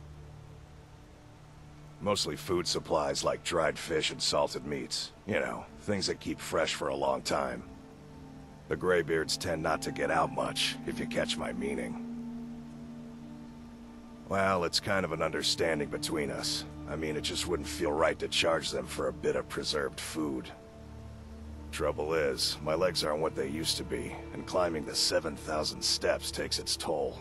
Mostly food supplies like dried fish and salted meats. You know, things that keep fresh for a long time. The Greybeards tend not to get out much, if you catch my meaning. Well, it's kind of an understanding between us. I mean, it just wouldn't feel right to charge them for a bit of preserved food. Trouble is, my legs aren't what they used to be, and climbing the 7,000 steps takes its toll.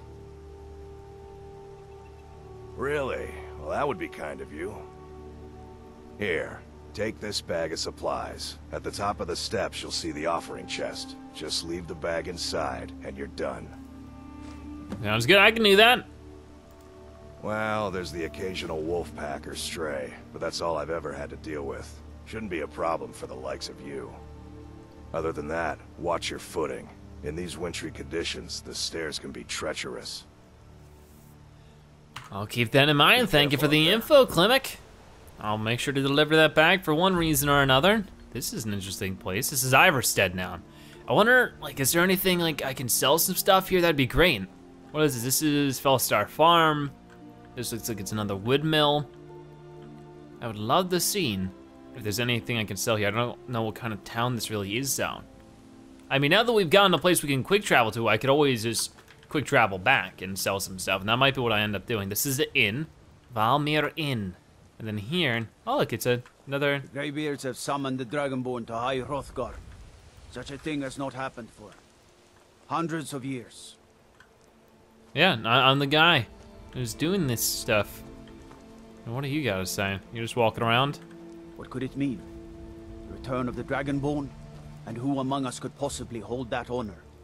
Really? Well, that would be kind of you. Here, take this bag of supplies. At the top of the steps, you'll see the offering chest. Just leave the bag inside, and you're done.
Sounds good, I can do that.
Well, there's the occasional wolf pack or stray, but that's all I've ever had to deal with. Shouldn't be a problem for the likes of you. Other than that, watch your footing. In these wintry conditions, the stairs can be treacherous.
I'll keep that in mind. Thank you for the info, Klimek. I'll make sure to deliver that bag for one reason or another. This is an interesting place. This is Iverstead now. I wonder, like, is there anything, like, I can sell some stuff here? That'd be great. What is this? This is Fellstar Farm. This looks like it's another wood mill. I would love to see if there's anything I can sell here. I don't know what kind of town this really is, though. I mean, now that we've gotten a place we can quick travel to, I could always just quick travel back and sell some stuff, and that might be what I end up doing. This is the inn, Valmir Inn. And then here, oh look, it's another...
The Greybeards have summoned the Dragonborn to High Hrothgar. Such a thing has not happened for hundreds of years.
Yeah, I'm the guy who's doing this stuff. And what are you guys saying? You're just walking around?
What could it mean? The return of the Dragonborn? And who among us could possibly hold that honor?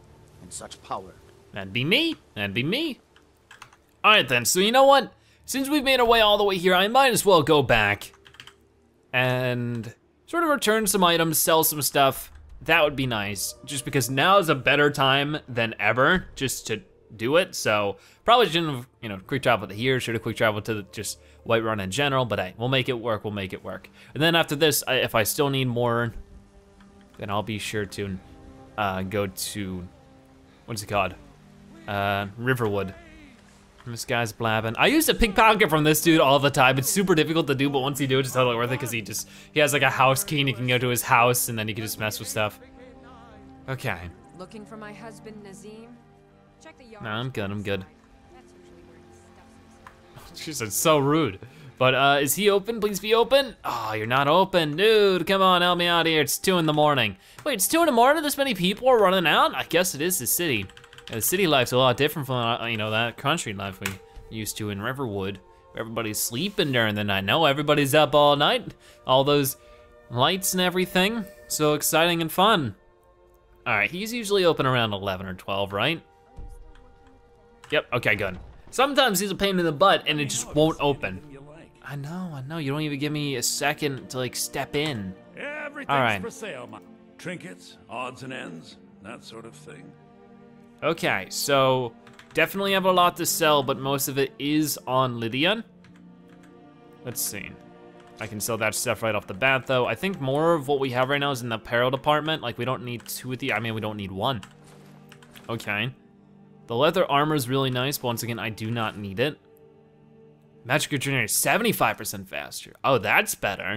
and such power.
That'd be me, that'd be me. All right then, so you know what? Since we've made our way all the way here, I might as well go back and sort of return some items, sell some stuff. That would be nice, just because now is a better time than ever just to do it. So probably shouldn't have, you know, quick travel to here, should have quick travel to just Whiterun in general, but hey, we'll make it work, we'll make it work. And then after this, if I still need more, then I'll be sure to go to, what's it called? Riverwood. This guy's blabbing. I used to pickpocket from this dude all the time. It's super difficult to do, but once you do, it's totally worth it because he has like a house key and you can go to his house and then you can just mess with stuff. Okay.
Looking for my husband Nazim? Check the yard.
No, I'm good, I'm good.
That's usually where he stuffs himself.
She said so rude. But is he open? Please be open. Oh, you're not open, dude. Come on, help me out here. It's 2 in the morning. Wait, it's 2 in the morning? This many people are running out? I guess it is the city. The city life's a lot different from, you know, that country life we used to in Riverwood. Everybody's sleeping during the night. No, everybody's up all night. All those lights and everything. So exciting and fun. All right, he's usually open around 11 or 12, right? Yep, okay, good. Sometimes he's a pain in the butt and it just won't open. I know, you don't even give me a second to like step in.
Everything's for sale, trinkets, odds and ends, that sort of thing.
Okay, so definitely have a lot to sell, but most of it is on Lydian. Let's see. I can sell that stuff right off the bat though. I think more of what we have right now is in the apparel department. Like we don't need 2 of the, I mean, we don't need 1. Okay. The leather armor is really nice, but once again, I do not need it. Magic regenerator 75% faster. Oh, that's better.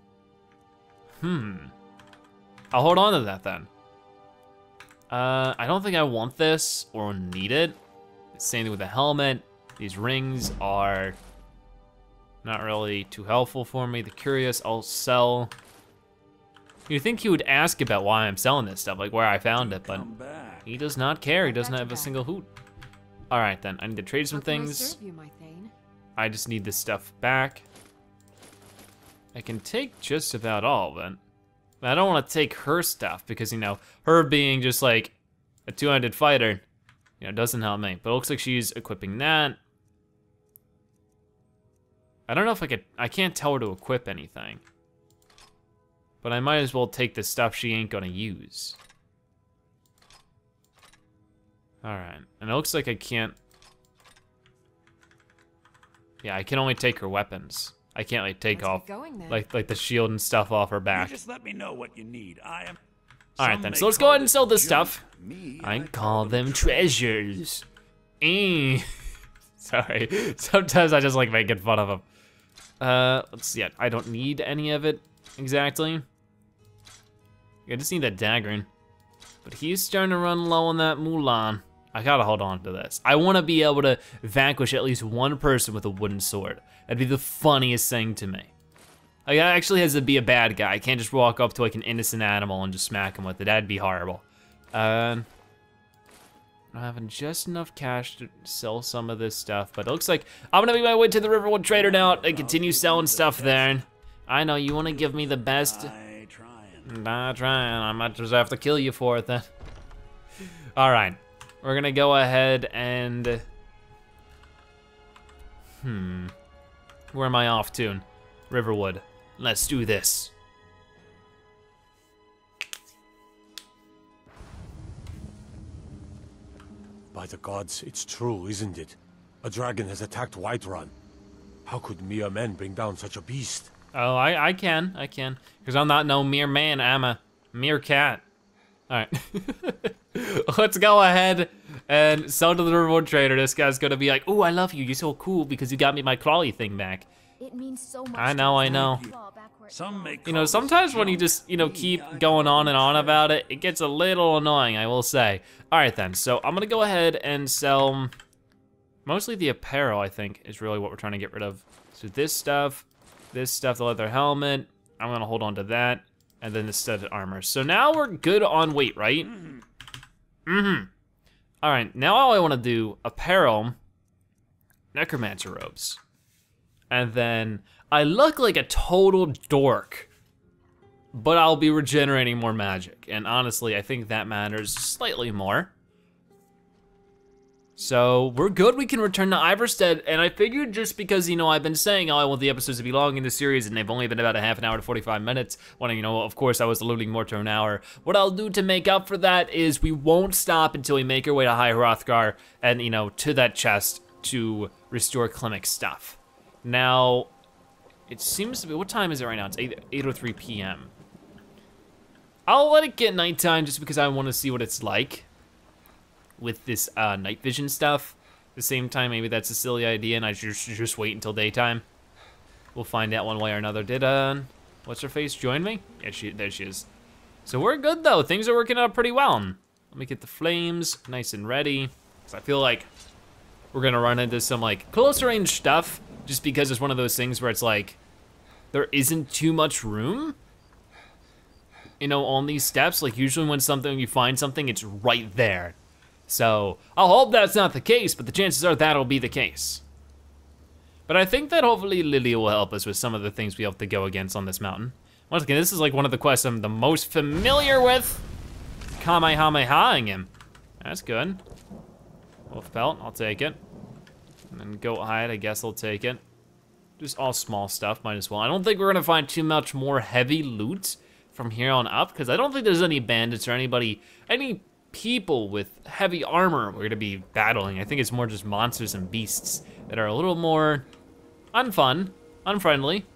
I'll hold on to that then. I don't think I want this or need it. Same thing with the helmet. These rings are not really too helpful for me. The curious, I'll sell. You'd think he would ask about why I'm selling this stuff, like where I found it, but he does not care. He doesn't have a single hoot. All right then, I need to trade some things. I just need this stuff back. I can take just about all of it. But I don't want to take her stuff because, you know, her being just like a 2-handed fighter, you know, doesn't help me. But it looks like she's equipping that. I don't know if I can't tell her to equip anything. But I might as well take the stuff she ain't gonna use. All right, and it looks like I can't. Yeah, I can only take her weapons. I can't like take off like the shield and stuff off her back.
You just let me know what you need. I am.
All right then, so let's go ahead and sell this stuff. I call them treasures. Sorry, sometimes I just like making fun of them. Let's see. I don't need any of it exactly. I just need that dagger. But he's starting to run low on that Mulan. I gotta hold on to this. I wanna be able to vanquish at least 1 person with a wooden sword. That'd be the funniest thing to me. Like, that actually has to be a bad guy. I can't just walk up to like an innocent animal and just smack him with it. That'd be horrible. I'm having just enough cash to sell some of this stuff, but it looks like I'm gonna make my way to the Riverwood Trader now and continue selling stuff there. I know, you wanna give me the best. Not trying, I might just have to kill you for it then. All right, we're gonna go ahead and, where am I off to? Riverwood, let's do this.
By the gods, it's true, isn't it? A dragon has attacked Whiterun. How could mere men bring down such a beast?
Oh, I can. Because I'm not no mere man, I'm a mere cat. All right, let's go ahead and sell to the Riverwood Trader. This guy's gonna be like, oh, I love you, you're so cool because you got me my clawy thing back.
It means so much.
I know. You know, sometimes when you just, you know, keep going on and on about it, it gets a little annoying, I will say. All right then, so I'm gonna go ahead and sell mostly the apparel, I think, is really what we're trying to get rid of. So this stuff, the leather helmet, I'm gonna hold on to that, and then the studded armor. So now we're good on weight, right? All right, now all I wanna do, apparel, necromancer robes. And then I look like a total dork, but I'll be regenerating more magic. And honestly, I think that matters slightly more. So we're good, we can return to Iverstead, and I figured just because, you know, I've been saying, oh, I want the episodes to be long in the series, and they've only been about a half an hour to 45 minutes, when, you know, of course I was alluding more to an hour. What I'll do to make up for that is we won't stop until we make our way to High Hrothgar, and, you know, to that chest to restore Klimek's stuff. Now, it seems to be, what time is it right now? It's 8:03 p.m. I'll let it get nighttime just because I wanna see what it's like with this night vision stuff. At the same time, maybe that's a silly idea and I should just wait until daytime. We'll find out one way or another. Did, what's her face join me? Yeah, there she is. So we're good though, things are working out pretty well. Let me get the flames nice and ready. Cause I feel like we're gonna run into some like closer range stuff just because it's one of those things where it's like, there isn't too much room, you know, on these steps. Like usually when you find something, it's right there. So I'll hope that's not the case, but the chances are that'll be the case. But I think that hopefully Lydia will help us with some of the things we have to go against on this mountain. Once again, this is like one of the quests I'm the most familiar with. Kamehamehaing him. That's good. Wolf pelt, I'll take it. And then goat hide, I guess I'll take it. Just all small stuff, might as well. I don't think we're gonna find too much more heavy loot from here on up, because I don't think there's any bandits or any people with heavy armor we're gonna be battling. I think it's more just monsters and beasts that are a little more unfun, unfriendly.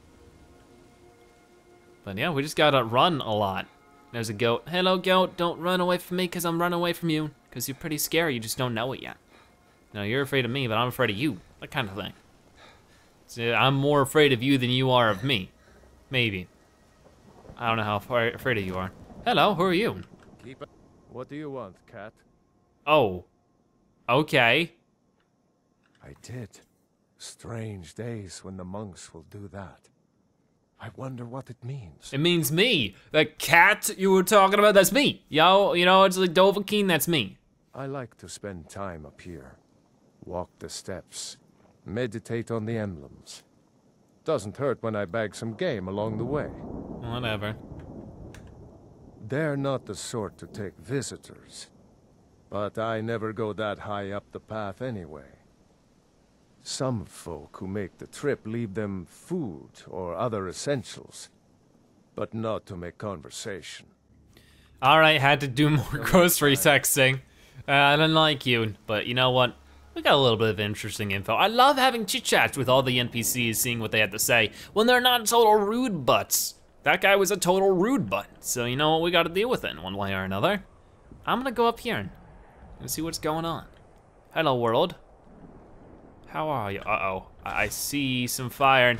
But yeah, we just gotta run a lot. There's a goat. Hello, goat, don't run away from me because I'm running away from you, because you're pretty scary, you just don't know it yet. No, you're afraid of me, but I'm afraid of you, that kind of thing. So I'm more afraid of you than you are of me. Maybe. I don't know how afraid of you are. Hello, who are you?
Keep it. What do you want, cat?
Oh, okay.
I did. Strange days when the monks will do that. I wonder what it means.
It means me. The cat you were talking about, that's me. Yo, you know, it's like Dovahkiin, that's me.
I like to spend time up here. Walk the steps. Meditate on the emblems. Doesn't hurt when I bag some game along the way.
Whatever.
They're not the sort to take visitors. But I never go that high up the path anyway. Some folk who make the trip leave them food or other essentials, but not to make conversation.
All right, had to do more grocery texting. I didn't like you, but you know what? We got a little bit of interesting info. I love having chit-chats with all the NPCs, seeing what they had to say when they're not total rude butts. That guy was a total rude butt, so you know what, we gotta deal with it in one way or another. I'm gonna go up here and see what's going on. Hello, world. How are you? Uh-oh, I see some fire.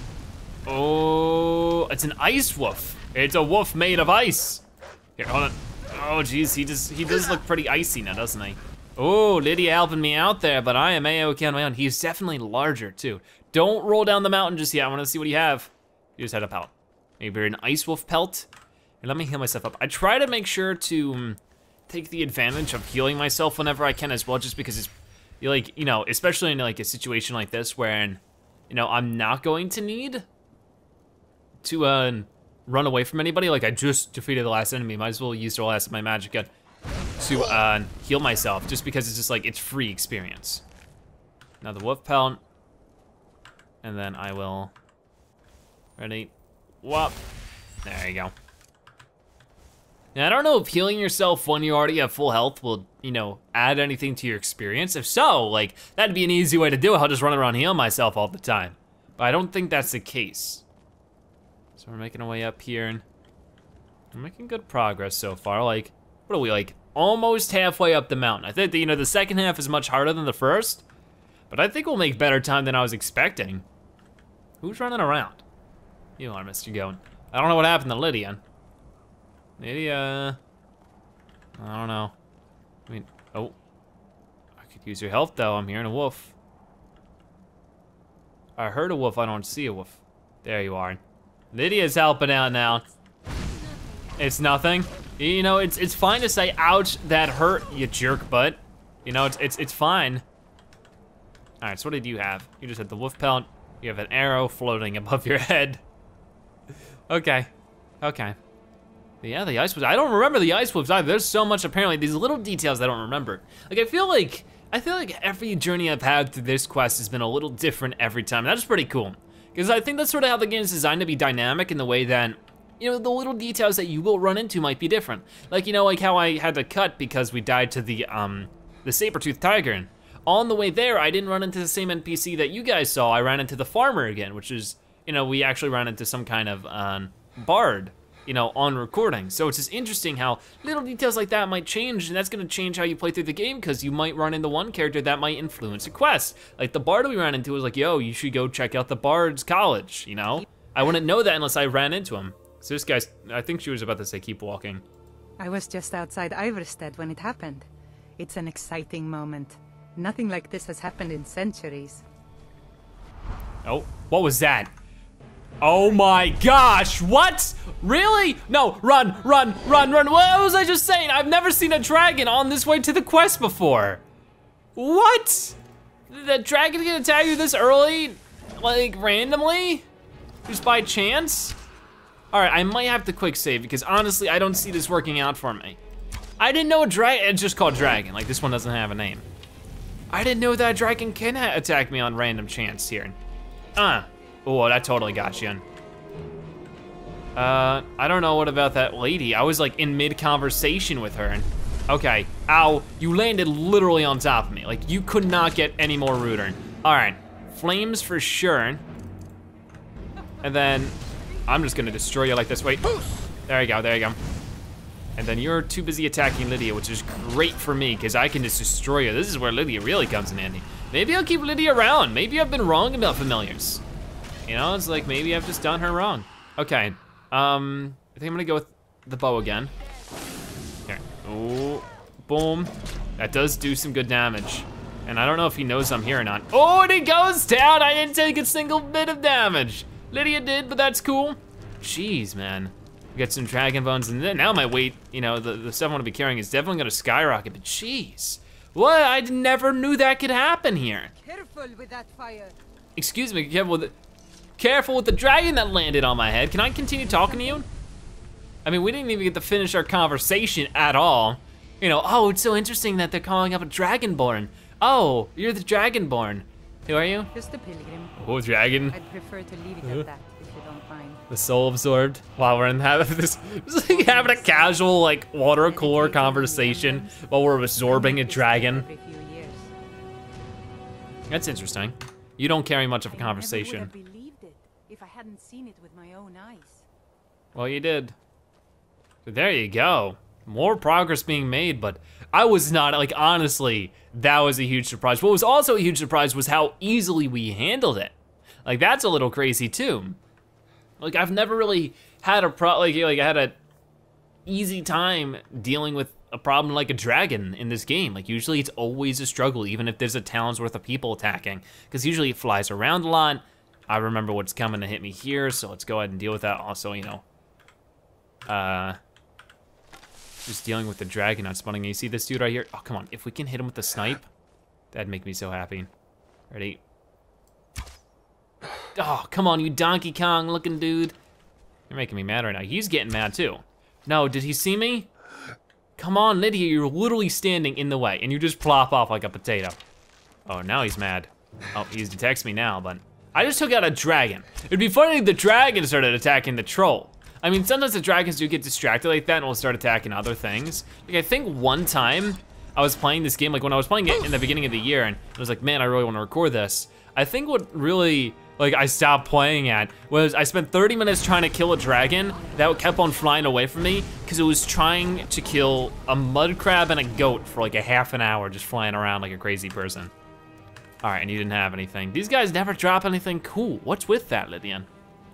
Oh, it's an ice wolf. It's a wolf made of ice. Here, hold on. Oh, geez, he does look pretty icy now, doesn't he? Oh, Lydia helping me out there, but I am A-okay on my own. He's definitely larger, too. Don't roll down the mountain just yet. I wanna see what you have. You just had a pelt. Maybe an ice wolf pelt. And let me heal myself up. I try to make sure to take the advantage of healing myself whenever I can as well, just because it's, like, you know, especially in like a situation like this where, you know, I'm not going to need to run away from anybody. Like I just defeated the last enemy, might as well use the last of my magic gun to heal myself, just because it's just like, it's free experience. Now the wolf pelt, and then I will, ready, whoop, there you go. Now I don't know if healing yourself when you already have full health will, you know, add anything to your experience. If so, like, that'd be an easy way to do it. I'll just run around healing myself all the time. But I don't think that's the case. So we're making our way up here, and we're making good progress so far. Like, what are we, like, almost halfway up the mountain? I think that, you know, the second half is much harder than the first, but I think we'll make better time than I was expecting. Who's running around? You are, Mr. Goat. I don't know what happened to Lydia. Lydia, I don't know. I mean, oh, I could use your help though. I'm hearing a wolf. I heard a wolf, I don't see a wolf. There you are. Lydia's helping out now. It's nothing. You know, it's fine to say, ouch, that hurt, you jerk butt. You know, it's fine. All right, so what did you have? You just had the wolf pelt. You have an arrow floating above your head. Okay, okay. Yeah, the ice wolves. I don't remember the ice wolves either. There's so much, apparently, these little details I don't remember. Like, I feel like I feel like every journey I've had through this quest has been a little different every time. That's pretty cool. Because I think that's sort of how the game is designed to be dynamic in the way that, you know, the little details that you will run into might be different. Like, you know, like how I had to cut because we died to the saber-toothed tiger. And on the way there, I didn't run into the same NPC that you guys saw. I ran into the farmer again, which is, you know, we actually ran into some kind of bard, you know, on recording. So it's just interesting how little details like that might change, and that's gonna change how you play through the game, because you might run into one character that might influence a quest. Like the bard we ran into was like, yo, you should go check out the bard's college, you know? I wouldn't know that unless I ran into him. So this guy's, I think she was about to say keep walking.
I was just outside Iverstead when it happened. It's an exciting moment. Nothing like this has happened in centuries.
Oh, what was that? Oh my gosh, what? Really? No, run, run, run, run. What was I just saying? I've never seen a dragon on this way to the quest before. What? The dragon gonna attack you this early? Like randomly? Just by chance? All right, I might have to quick save because honestly, I don't see this working out for me. I didn't know a dragon, it's just called dragon. Like this one doesn't have a name. I didn't know that dragon can attack me on random chance here. Oh, that totally got you. I don't know what about that lady. I was like in mid-conversation with her and, okay, ow, you landed literally on top of me. Like you could not get any more ruder. All right, flames for sure. And then I'm just gonna destroy you like this, wait. There you go, there you go. And then you're too busy attacking Lydia, which is great for me because I can just destroy you. This is where Lydia really comes in handy. Maybe I'll keep Lydia around. Maybe I've been wrong about familiars. You know, it's like maybe I've just done her wrong. Okay, I think I'm gonna go with the bow again. Here, oh, boom. That does do some good damage. And I don't know if he knows I'm here or not. Oh, and he goes down. I didn't take a single bit of damage. Lydia did, but that's cool. Jeez, man. We got some dragon bones, and then now my weight, you know, the stuff I'm gonna be carrying is definitely gonna skyrocket, but jeez. What, I never knew that could happen here.
Careful with that fire.
Excuse me, careful with the dragon that landed on my head. Can I continue talking to you? I mean, we didn't even get to finish our conversation at all. You know, oh, it's so interesting that they're calling up a dragonborn. Oh, you're the dragonborn. Who are you?
Just a pilgrim.
Oh, dragon.
I'd prefer to leave it at that, if you don't mind.
The soul absorbed while we're in having this, just like having a casual like water cooler conversation while we're absorbing a dragon. That's interesting. You don't carry much of a conversation.
I never would have believed it if I hadn't seen it with my own eyes.
Well, you did. So there you go. More progress being made, but I was not, like, honestly, that was a huge surprise. What was also a huge surprise was how easily we handled it. Like, that's a little crazy too. Like, I've never really had a like I had a easy time dealing with a problem like a dragon in this game. Like, usually it's always a struggle, even if there's a town's worth of people attacking, because usually it flies around a lot. I remember what's coming to hit me here, so let's go ahead and deal with that. Also, you know, just dealing with the dragon not spawning. You see this dude right here? Oh, come on, if we can hit him with the snipe, that'd make me so happy. Ready? Oh, come on, you Donkey Kong looking dude. You're making me mad right now. He's getting mad too. No, did he see me? Come on, Lydia, you're literally standing in the way and you just plop off like a potato. Oh, now he's mad. Oh, he detects me now, but I just took out a dragon. It'd be funny if the dragon started attacking the troll. I mean, sometimes the dragons do get distracted like that and will start attacking other things. Like, I think one time I was playing this game, like when I was playing it in the beginning of the year, and I was like, man, I really wanna record this. I think what really, like, I stopped playing at was I spent 30 minutes trying to kill a dragon that kept on flying away from me because it was trying to kill a mud crab and a goat for like a half an hour, just flying around like a crazy person. All right, and you didn't have anything. These guys never drop anything cool. What's with that, Lydian?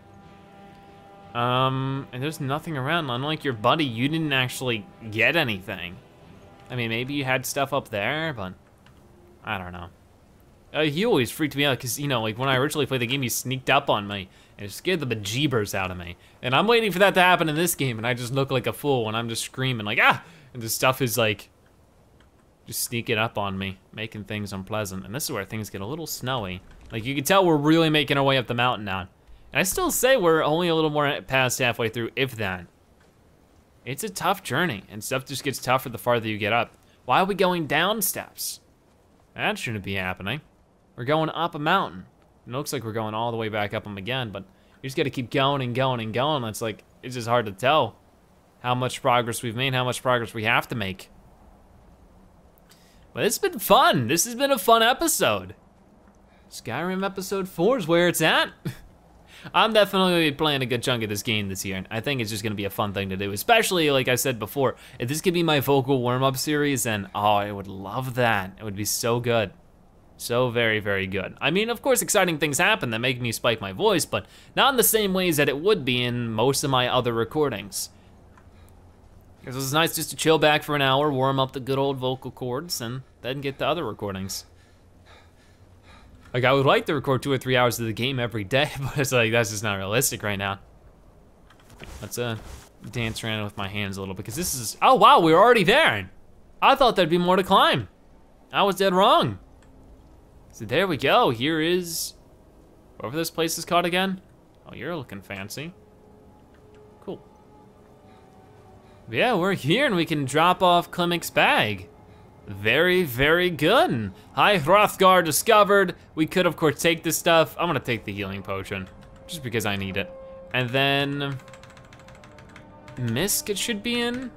And there's nothing around. Unlike your buddy, you didn't actually get anything. I mean, maybe you had stuff up there, but I don't know. He always freaked me out because, you know, like when I originally played the game, he sneaked up on me and it scared the bejeebers out of me. And I'm waiting for that to happen in this game, and I just look like a fool when I'm just screaming like, ah! And the stuff is like, just sneaking up on me, making things unpleasant. And this is where things get a little snowy. Like, you can tell we're really making our way up the mountain now. And I still say we're only a little more past halfway through, if that. It's a tough journey, and stuff just gets tougher the farther you get up. Why are we going down steps? That shouldn't be happening. We're going up a mountain. It looks like we're going all the way back up them again, but you just gotta keep going and going and going. It's like, it's just hard to tell how much progress we've made, how much progress we have to make. But it's been fun. This has been a fun episode. Skyrim episode 4 is where it's at. I'm definitely gonna be playing a good chunk of this game this year. I think it's just gonna be a fun thing to do, especially like I said before, if this could be my vocal warm-up series, then oh, I would love that. It would be so good. So very, very good. I mean, of course, exciting things happen that make me spike my voice, but not in the same ways that it would be in most of my other recordings. Because it's nice just to chill back for an hour, warm up the good old vocal cords, and then get to other recordings. Like, I would like to record 2 or 3 hours of the game every day, but it's like, that's just not realistic right now. Let's dance around with my hands a little, because this is, oh wow, we're already there. I thought there'd be more to climb. I was dead wrong. So there we go, here is, whatever this place is called again. Oh, you're looking fancy. Cool. Yeah, we're here and we can drop off Klimek's bag. Very, very good. High Hrothgar discovered. We could, of course, take this stuff. I'm gonna take the healing potion, just because I need it. And then, Misk it should be in.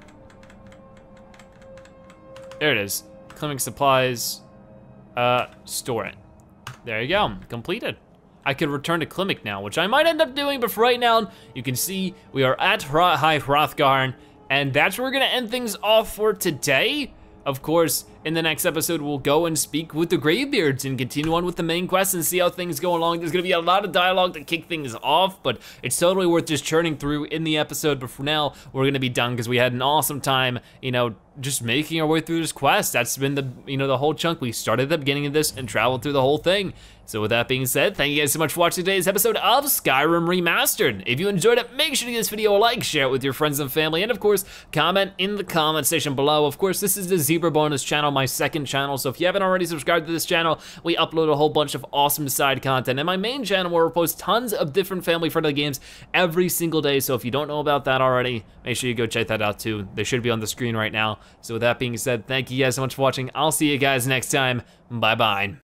There it is, Klimek supplies, store it. There you go, completed. I could return to Klimek now, which I might end up doing, but for right now, you can see we are at High Hrothgar, and that's where we're gonna end things off for today. Of course, in the next episode, we'll go and speak with the Greybeards and continue on with the main quest and see how things go along. There's gonna be a lot of dialogue to kick things off, but it's totally worth just churning through in the episode. But for now, we're gonna be done because we had an awesome time, you know, just making our way through this quest. That's been the, you know, the whole chunk. We started at the beginning of this and traveled through the whole thing. So with that being said, thank you guys so much for watching today's episode of Skyrim Remastered. If you enjoyed it, make sure to give this video a like, share it with your friends and family, and of course, comment in the comment section below. Of course, this is the Zebra Bonus channel, my second channel, so if you haven't already subscribed to this channel, we upload a whole bunch of awesome side content. And my main channel where we post tons of different family-friendly games every single day, so if you don't know about that already, make sure you go check that out too. They should be on the screen right now. So with that being said, thank you guys so much for watching. I'll see you guys next time. Bye-bye.